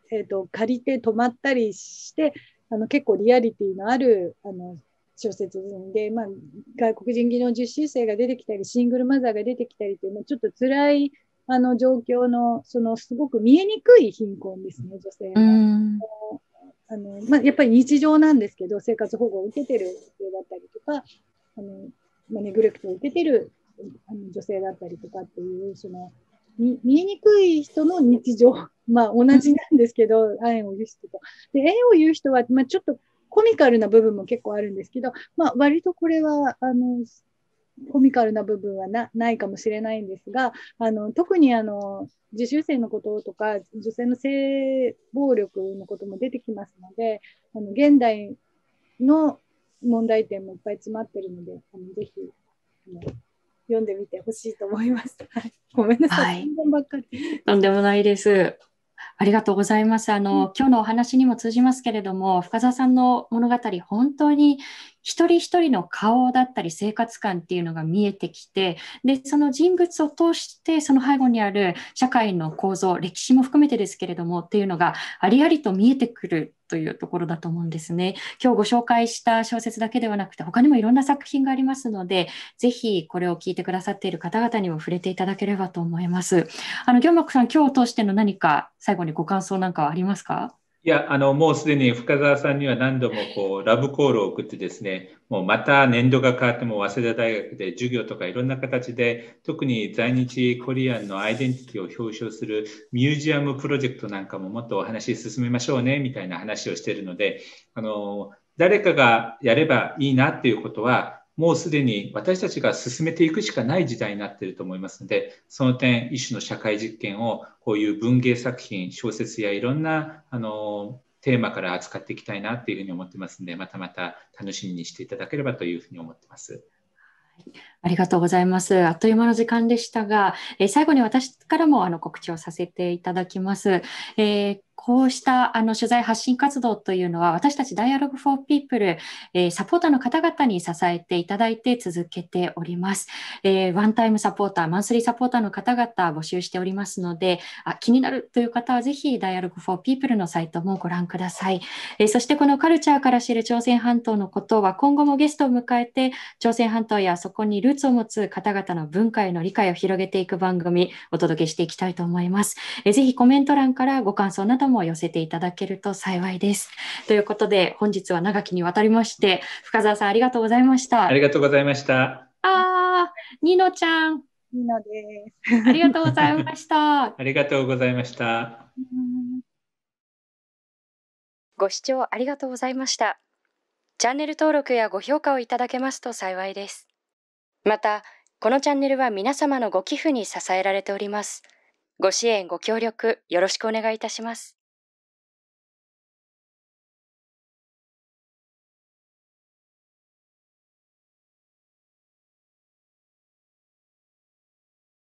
えーと、借りて泊まったりしてあの結構リアリティのあるあの小説で、まあ、外国人技能実習生が出てきたりシングルマザーが出てきたりというのちょっと辛いあの状況のそのすごく見えにくい貧困ですね女性うの。 ん。 あのまあ、やっぱり日常なんですけど生活保護を受けてる女性だったりとかあの、まあ、ネグレクトを受けてるあの女性だったりとかっていうその見えにくい人の日常、まあ同じなんですけど、縁を言う人と。で、縁を言う人は、まあちょっとコミカルな部分も結構あるんですけど、まあ割とこれは、あの、コミカルな部分は な, ないかもしれないんですが、あの特にあの実習生のこととか、女性の性暴力のことも出てきますので、あの現代の問題点もいっぱい詰まってるので、あのぜひあの読んでみてほしいと思います。ごめんなさい、 はい。 宣伝ばっかり。 とんでもないです。ありがとうございます。あの、今日のお話にも通じますけれども、深澤さんの物語、本当に一人一人の顔だったり生活感っていうのが見えてきて、で、その人物を通して、その背後にある社会の構造、歴史も含めてですけれども、っていうのがありありと見えてくるというところだと思うんですね。今日ご紹介した小説だけではなくて、他にもいろんな作品がありますので、ぜひこれを聞いてくださっている方々にも触れていただければと思います。あの、行幕さん、今日を通しての何か最後にご感想なんかはありますか？ いや、あの、もうすでに深澤さんには何度もこう、ラブコールを送ってですね、もうまた年度が変わっても早稲田大学で授業とかいろんな形で、特に在日コリアンのアイデンティティを表彰するミュージアムプロジェクトなんかももっとお話し進めましょうね、みたいな話をしているので、あの、誰かがやればいいなっていうことは、もうすでに私たちが進めていくしかない時代になっていると思いますので、その点、一種の社会実験をこういう文芸作品、小説やいろんなあのテーマから扱っていきたいなというふうに思ってますので、またまた楽しみにしていただければというふうに思ってます。 ありがとうございます。あっという間の時間でしたが、えー最後に私からもあの告知をさせていただきます。えーこうしたあの取材発信活動というのは、私たち Dialogue for People、えーサポーターの方々に支えていただいて続けております。えーワンタイムサポーター、マンスリーサポーターの方々募集しておりますので、あ気になるという方はぜひ Dialogue for People のサイトもご覧ください。えーそしてこのカルチャーから知る朝鮮半島のことは今後もゲストを迎えて、朝鮮半島やそこにルーツを持つ方々の文化への理解を広げていく番組お届けしていきたいと思います。えぜひコメント欄からご感想なども寄せていただけると幸いです。ということで本日は長きにわたりまして深澤さんありがとうございました。 ありがとうございました。 あー、ニノちゃんいいのです。 ありがとうございました。 ありがとうございました。 ご視聴ありがとうございました。チャンネル登録やご評価をいただけますと幸いです。また、このチャンネルは皆様のご寄付に支えられております。ご支援、ご協力、よろしくお願いいたします。